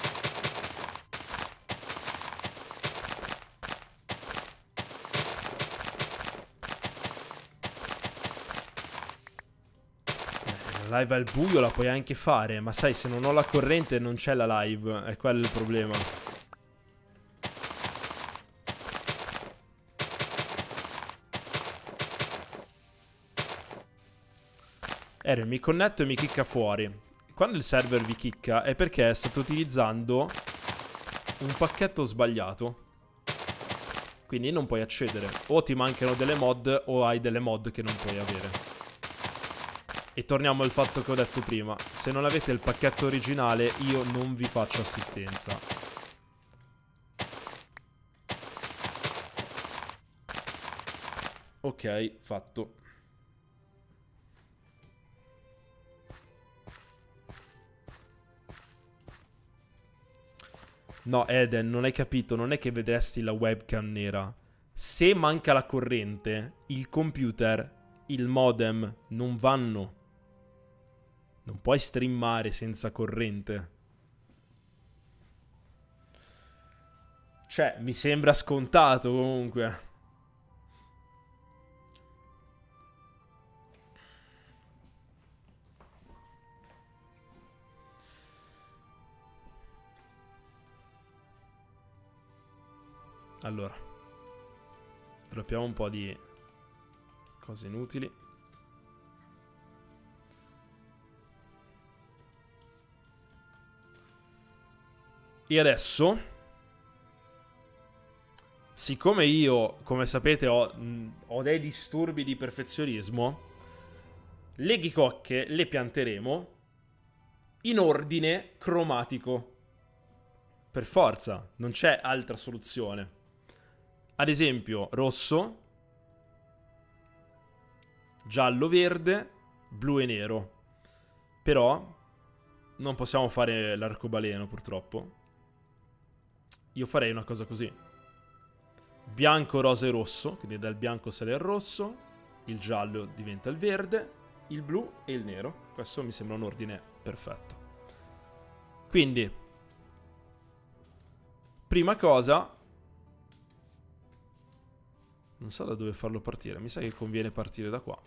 A: La live al buio la puoi anche fare, ma sai, se non ho la corrente non c'è la live. È quello il problema. Mi connetto e mi chicca fuori. Quando il server vi chicca è perché state utilizzando un pacchetto sbagliato. Quindi non puoi accedere. O ti mancano delle mod o hai delle mod che non puoi avere. E torniamo al fatto che ho detto prima. Se non avete il pacchetto originale io non vi faccio assistenza. Ok, fatto. No, Eden, non hai capito. Non è che vedresti la webcam nera. Se manca la corrente, il computer, il modem non vanno. Non puoi streamare senza corrente. Cioè, mi sembra scontato comunque. Allora, droppiamo un po' di cose inutili. E adesso, siccome io, come sapete, ho dei disturbi di perfezionismo, le ghicocche le pianteremo in ordine cromatico. Per forza, non c'è altra soluzione. Ad esempio, rosso, giallo, verde, blu e nero. Però non possiamo fare l'arcobaleno, purtroppo. Io farei una cosa così: bianco, rosa e rosso, quindi dal bianco sale al rosso, il giallo diventa il verde, il blu e il nero. Questo mi sembra un ordine perfetto. Quindi, prima cosa, non so da dove farlo partire. Mi sa che conviene partire da qua.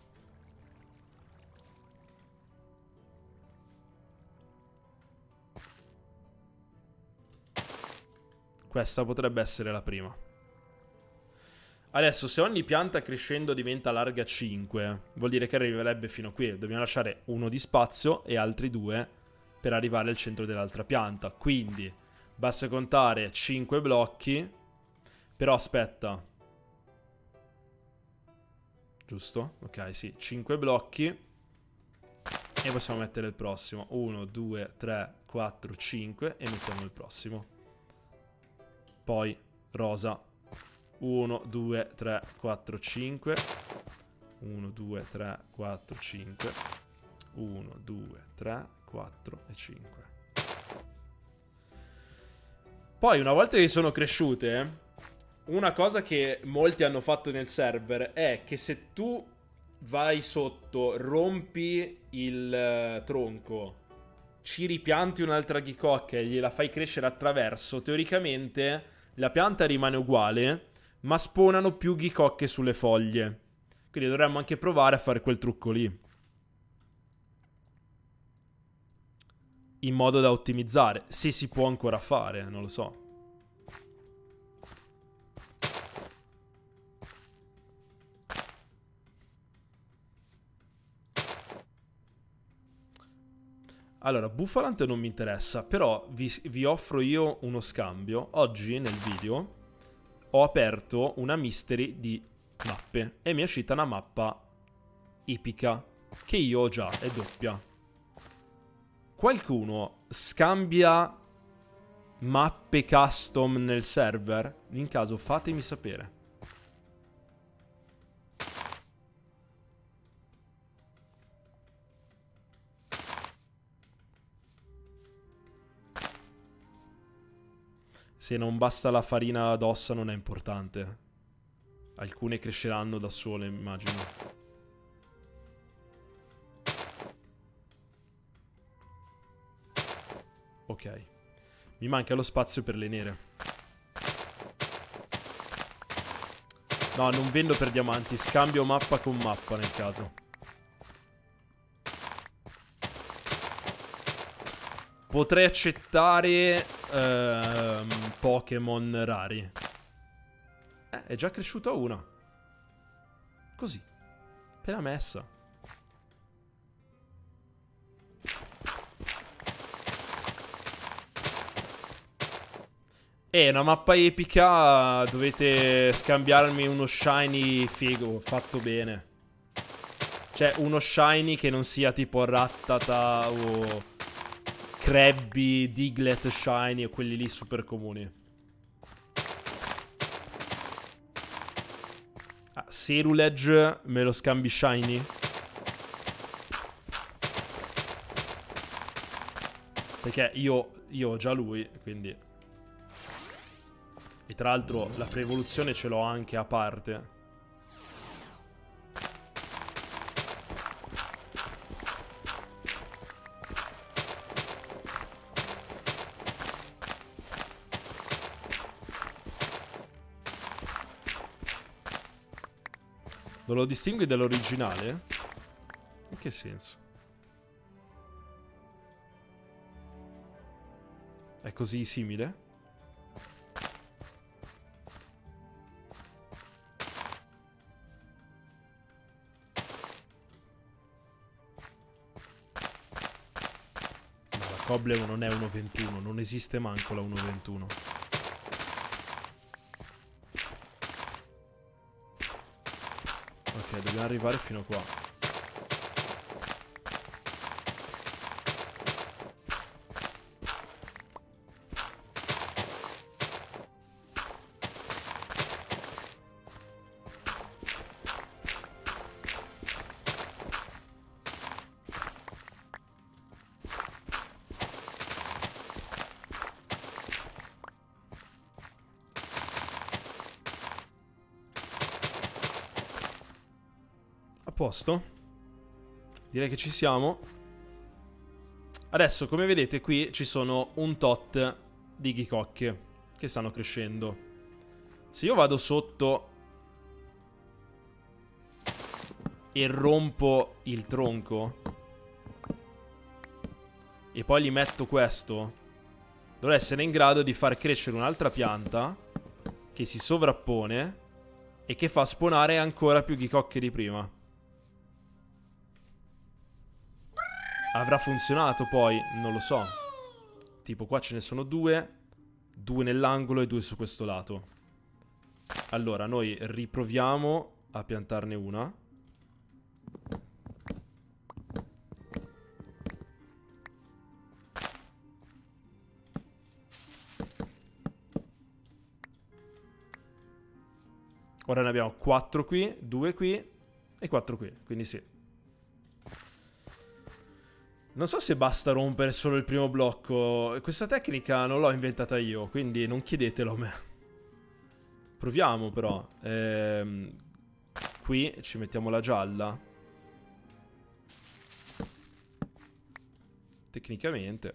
A: Questa potrebbe essere la prima. Adesso, se ogni pianta crescendo diventa larga 5, vuol dire che arriverebbe fino a qui. Dobbiamo lasciare uno di spazio e altri 2 per arrivare al centro dell'altra pianta. Quindi basta contare 5 blocchi. Però aspetta. Giusto? Ok, sì, 5 blocchi. E possiamo mettere il prossimo. 1, 2, 3, 4, 5. E mettiamo il prossimo. Poi rosa. 1, 2, 3, 4, 5. 1, 2, 3, 4, 5. 1, 2, 3, 4 e 5. Poi, una volta che sono cresciute, una cosa che molti hanno fatto nel server è che se tu vai sotto, rompi il tronco, ci ripianti un'altra ghicocca e gliela fai crescere attraverso, teoricamente la pianta rimane uguale, ma spawnano più ghicocche sulle foglie. Quindi dovremmo anche provare a fare quel trucco lì, in modo da ottimizzare. Se si può ancora fare, non lo so. Allora, Buffalant non mi interessa, però vi offro io uno scambio. Oggi, nel video, ho aperto una mystery di mappe e mi è uscita una mappa epica, che io ho già, è doppia. Qualcuno scambia mappe custom nel server? In caso fatemi sapere. Se non basta la farina d'ossa non è importante. Alcune cresceranno da sole, immagino. Ok. Mi manca lo spazio per le nere. No, non vendo per diamanti. Scambio mappa con mappa nel caso. Potrei accettare Pokémon rari. È già cresciuta una. Così. Appena messa. È una mappa epica. Dovete scambiarmi uno shiny figo, fatto bene. Cioè, uno shiny che non sia tipo Rattata o Krabby, Diglett shiny o quelli lì super comuni. Cerulege me lo scambi shiny? Perché io ho già lui, quindi... E tra l'altro la pre-evoluzione ce l'ho anche a parte. Non lo distingui dall'originale? In che senso? È così simile? No, la Cobblem non è 1.21, non esiste manco la 1.21. Ok, dobbiamo arrivare fino a qua. Posto. Direi che ci siamo. Adesso, come vedete, qui ci sono un tot di ghicocche che stanno crescendo. Se io vado sotto e rompo il tronco e poi gli metto questo, dovrei essere in grado di far crescere un'altra pianta che si sovrappone e che fa spawnare ancora più ghicocche di prima. Avrà funzionato poi? Non lo so. Tipo qua ce ne sono due nell'angolo e due su questo lato. Allora noi riproviamo a piantarne una. Ora ne abbiamo 4 qui, 2 qui e 4 qui, quindi sì. Non so se basta rompere solo il primo blocco. Questa tecnica non l'ho inventata io, quindi non chiedetelo a me. Proviamo però. Qui ci mettiamo la gialla. Tecnicamente.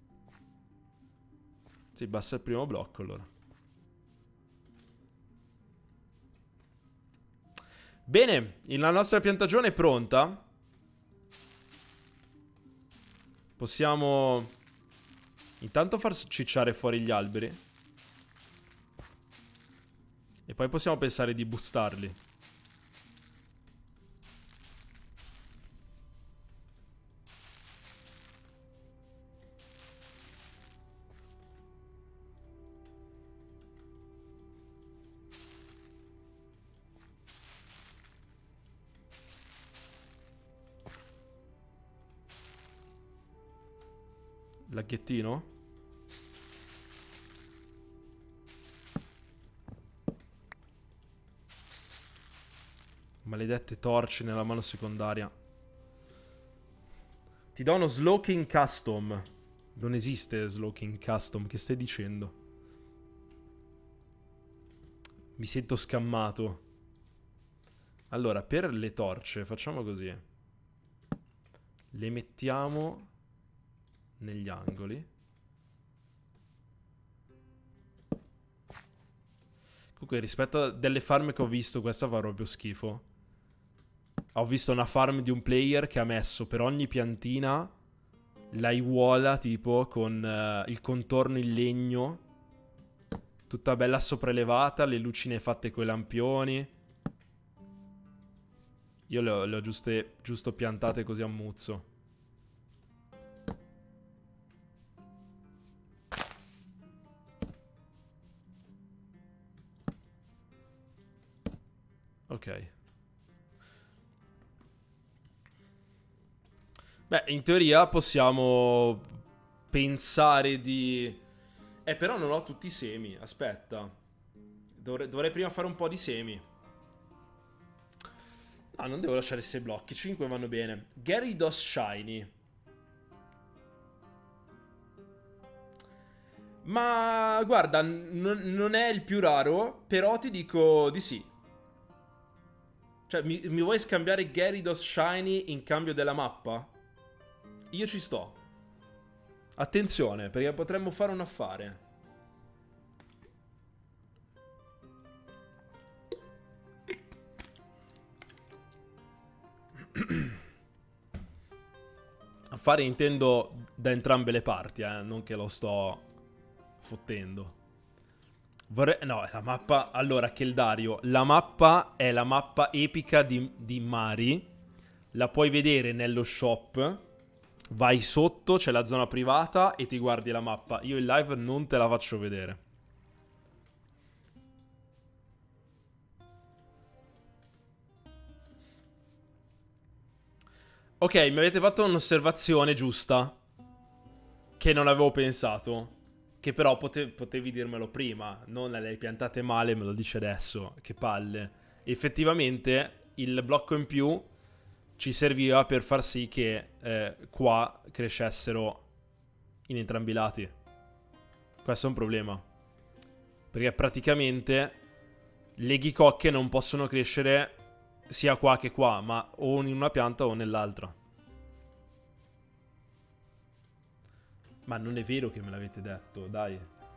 A: Sì, basta il primo blocco allora. Bene, la nostra piantagione è pronta. Possiamo intanto far cicciare fuori gli alberi. E poi possiamo pensare di boostarli. Laghettino? Maledette torce nella mano secondaria. Ti do uno Slowking Custom. Non esiste Slowking Custom, che stai dicendo? Mi sento scammato. Allora, per le torce facciamo così. Le mettiamo negli angoli. Comunque rispetto a delle farm che ho visto, questa fa proprio schifo. Ho visto una farm di un player che ha messo per ogni piantina l'aiuola tipo con il contorno in legno, tutta bella sopraelevata, le lucine fatte coi lampioni. Io le ho giusto piantate così a muzzo. Ok. Beh, in teoria possiamo pensare di... però non ho tutti i semi, aspetta. Dovrei prima fare un po' di semi. Ah, non devo lasciare 6 blocchi, 5 vanno bene. Gyarados Shiny. Ma guarda, non è il più raro, però ti dico di sì. Cioè, mi vuoi scambiare Gyarados Shiny in cambio della mappa? Io ci sto. Attenzione, perché potremmo fare un affare. Affare intendo da entrambe le parti, non che lo sto fottendo. No, la mappa... Allora, Keldario, la mappa è la mappa epica di Mari. La puoi vedere nello shop. Vai sotto, c'è la zona privata e ti guardi la mappa. Io in live non te la faccio vedere. Ok, mi avete fatto un'osservazione giusta. Che non avevo pensato. Che però potevi dirmelo prima. Non le hai piantate male, me lo dici adesso. Che palle. Effettivamente il blocco in più ci serviva per far sì che qua crescessero in entrambi i lati. Questo è un problema. Perché praticamente le ghicocche non possono crescere sia qua che qua, ma o in una pianta o nell'altra. Ma non è vero che me l'avete detto, dai.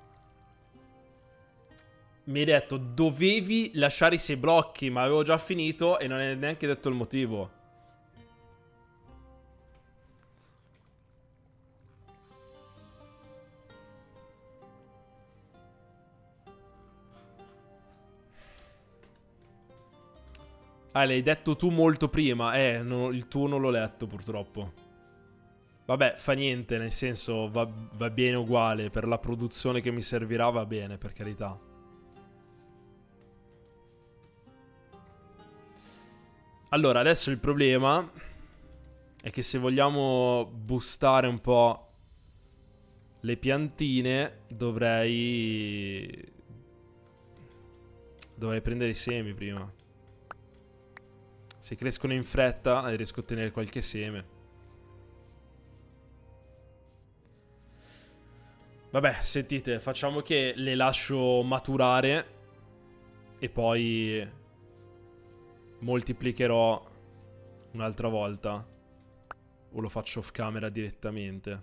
A: Mi hai detto dovevi lasciare i 6 blocchi, ma avevo già finito e non hai neanche detto il motivo. Ah, l'hai detto tu molto prima. Il tuo non l'ho letto purtroppo. Vabbè, fa niente, nel senso va bene uguale. Per la produzione che mi servirà va bene, per carità. Allora, adesso il problema è che se vogliamo boostare un po' le piantine, dovrei prendere i semi prima. Se crescono in fretta, riesco a ottenere qualche seme. Vabbè, sentite, facciamo che le lascio maturare e poi moltiplicherò un'altra volta. O lo faccio off camera direttamente.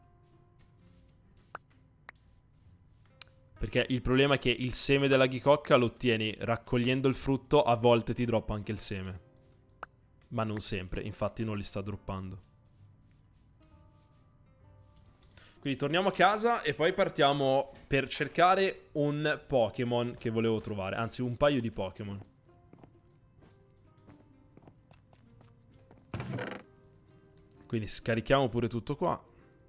A: Perché il problema è che il seme della ghicocca lo ottieni raccogliendo il frutto, a volte ti droppa anche il seme. Ma non sempre, infatti non li sta droppando. Quindi torniamo a casa e poi partiamo per cercare un Pokémon che volevo trovare. Anzi, un paio di Pokémon. Quindi scarichiamo pure tutto qua.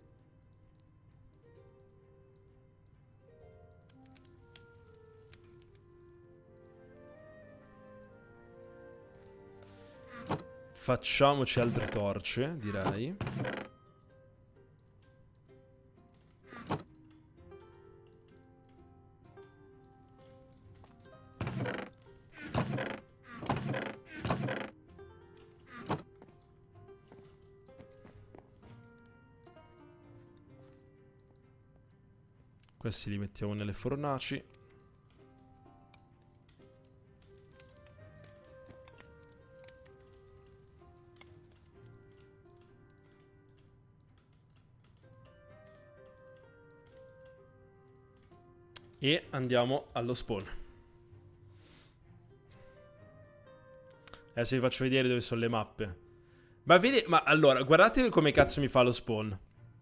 A: Facciamoci altre torce, direi. Questi li mettiamo nelle fornaci. E andiamo allo spawn. Adesso vi faccio vedere dove sono le mappe. Ma allora, guardate come cazzo mi fa lo spawn.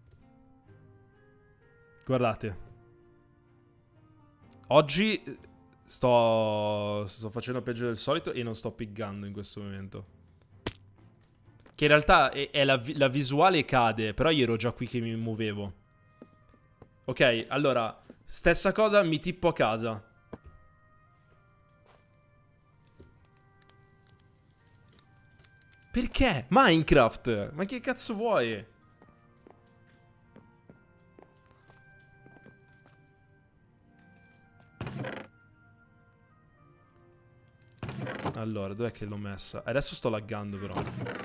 A: Guardate. Oggi sto facendo peggio del solito e non sto piggando in questo momento. Che in realtà è la visuale cade, però io ero già qui che mi muovevo. Ok, allora, stessa cosa, mi tippo a casa. Perché? Minecraft! Ma che cazzo vuoi? Allora, dov'è che l'ho messa? Adesso sto laggando però.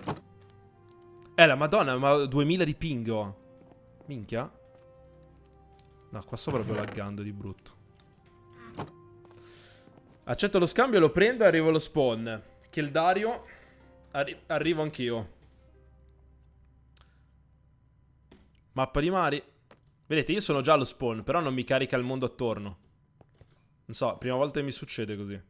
A: La madonna, ma 2000 di ping ho. Minchia. No, qua sto proprio laggando di brutto. Accetto lo scambio, lo prendo e arrivo allo spawn. Keldario. Arrivo anch'io. Mappa di mari. Vedete, io sono già allo spawn, però non mi carica il mondo attorno. Non so, prima volta che mi succede così.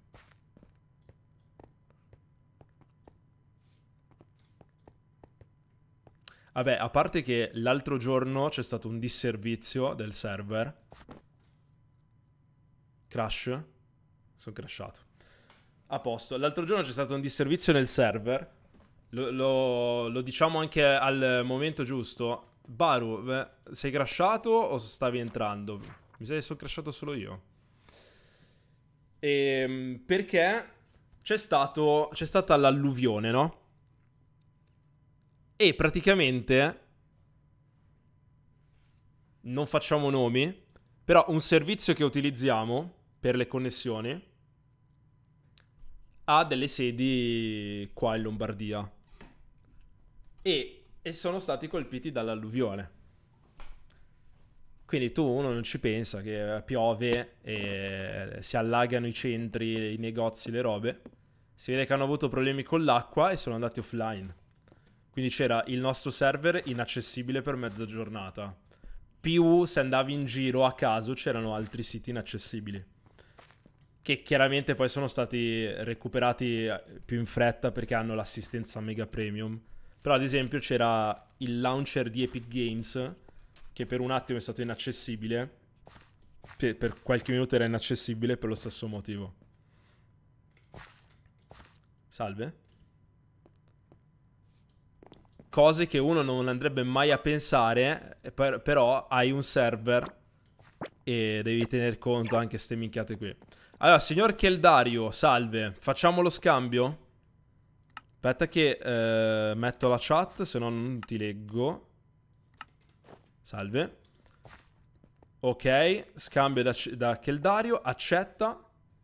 A: Vabbè, a parte che l'altro giorno c'è stato un disservizio del server. Crash. Sono crashato. A posto. L'altro giorno c'è stato un disservizio nel server. Lo diciamo anche al momento giusto. Baru, sei crashato o stavi entrando? Mi sa che sono crashato solo io. Perché c'è stata l'alluvione, no? E praticamente non facciamo nomi, però un servizio che utilizziamo per le connessioni ha delle sedi qua in Lombardia e sono stati colpiti dall'alluvione. Quindi uno non ci pensa che piove e si allagano i centri, i negozi, le robe. Si vede che hanno avuto problemi con l'acqua e sono andati offline. Quindi c'era il nostro server inaccessibile per mezza giornata. Più se andavi in giro a caso c'erano altri siti inaccessibili. Che chiaramente poi sono stati recuperati più in fretta perché hanno l'assistenza mega premium. Però ad esempio c'era il launcher di Epic Games che per un attimo è stato inaccessibile. Per qualche minuto era inaccessibile per lo stesso motivo. Salve. Cose che uno non andrebbe mai a pensare, però hai un server e devi tener conto anche ste minchiate qui. Allora, signor Keldario, salve. Facciamo lo scambio? Aspetta che metto la chat, se no non ti leggo. Salve. Ok, scambio da Keldario, accetta.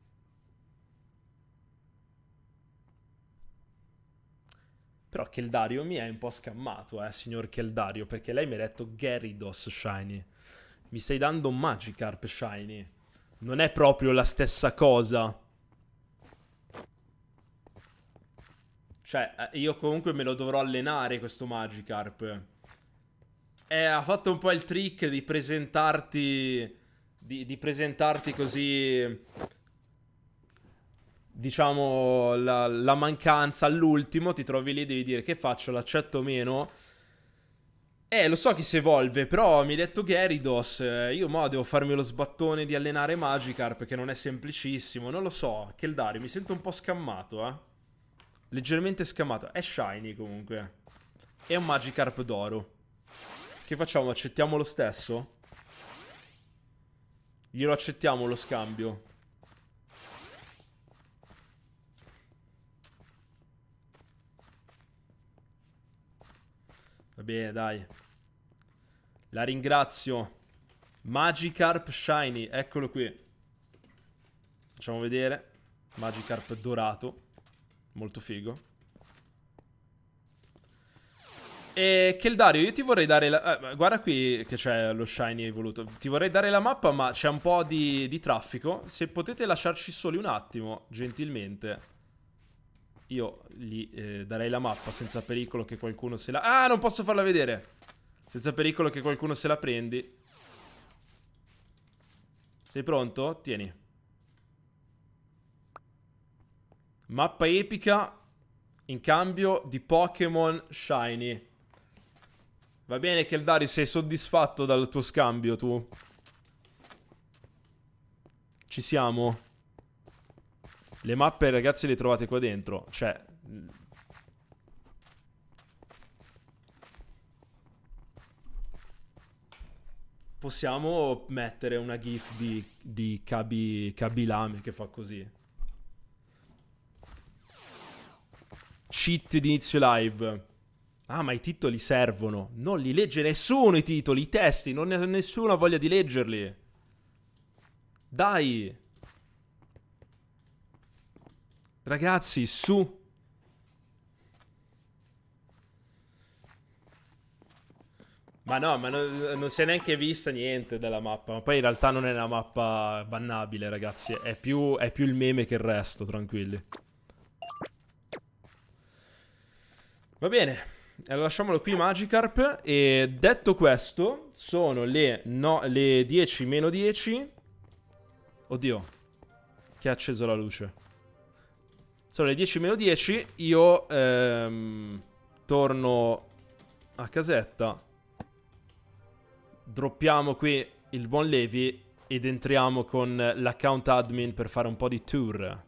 A: Però Keldario mi è un po' scammato, signor Keldario, perché lei mi ha detto Gyarados Shiny. Mi stai dando un Magikarp Shiny. Non è proprio la stessa cosa. Cioè, io comunque me lo dovrò allenare questo Magikarp. Ha fatto un po' il trick di presentarti... Di presentarti così... Diciamo, la mancanza all'ultimo. Ti trovi lì e devi dire che faccio, l'accetto o meno. Lo so che si evolve, però mi hai detto Gyarados. Io mo devo farmi lo sbattone di allenare Magikarp, che non è semplicissimo. Non lo so, Keldario, mi sento un po' scammato, leggermente scammato. È shiny comunque. È un Magikarp d'oro. Che facciamo? Accettiamo lo stesso? Glielo accettiamo lo scambio. Va bene, dai. La ringrazio. Magikarp Shiny, eccolo qui. Facciamo vedere. Magikarp dorato. Molto figo. E Keldario, io ti vorrei dare la... guarda qui che c'è lo Shiny evoluto. Ti vorrei dare la mappa, ma c'è un po' di traffico. Se potete lasciarci soli un attimo, gentilmente. Io gli darei la mappa senza pericolo che qualcuno se la... Ah, non posso farla vedere! Senza pericolo che qualcuno se la prendi. Sei pronto? Tieni. Mappa epica in cambio di Pokémon Shiny. Va bene, Keldario, sei soddisfatto dal tuo scambio, tu? Ci siamo? Le mappe, ragazzi, le trovate qua dentro. Cioè... Possiamo mettere una gif di Kabilame che fa così. Cheat di inizio live. Ah, ma i titoli servono. Non li legge nessuno i titoli, i testi. Non ha nessuna voglia di leggerli. Dai. Ragazzi, su. Ma no, ma non si è neanche vista niente della mappa. Ma poi in realtà non è una mappa bannabile, ragazzi. È più il meme che il resto, tranquilli. Va bene. Allora lasciamolo qui Magikarp. E detto questo, sono le 10 meno 10. Oddio. Che ha acceso la luce. Sono le 10 meno 10. Io torno a casetta. Droppiamo qui il buon Levi ed entriamo con l'account admin per fare un po' di tour.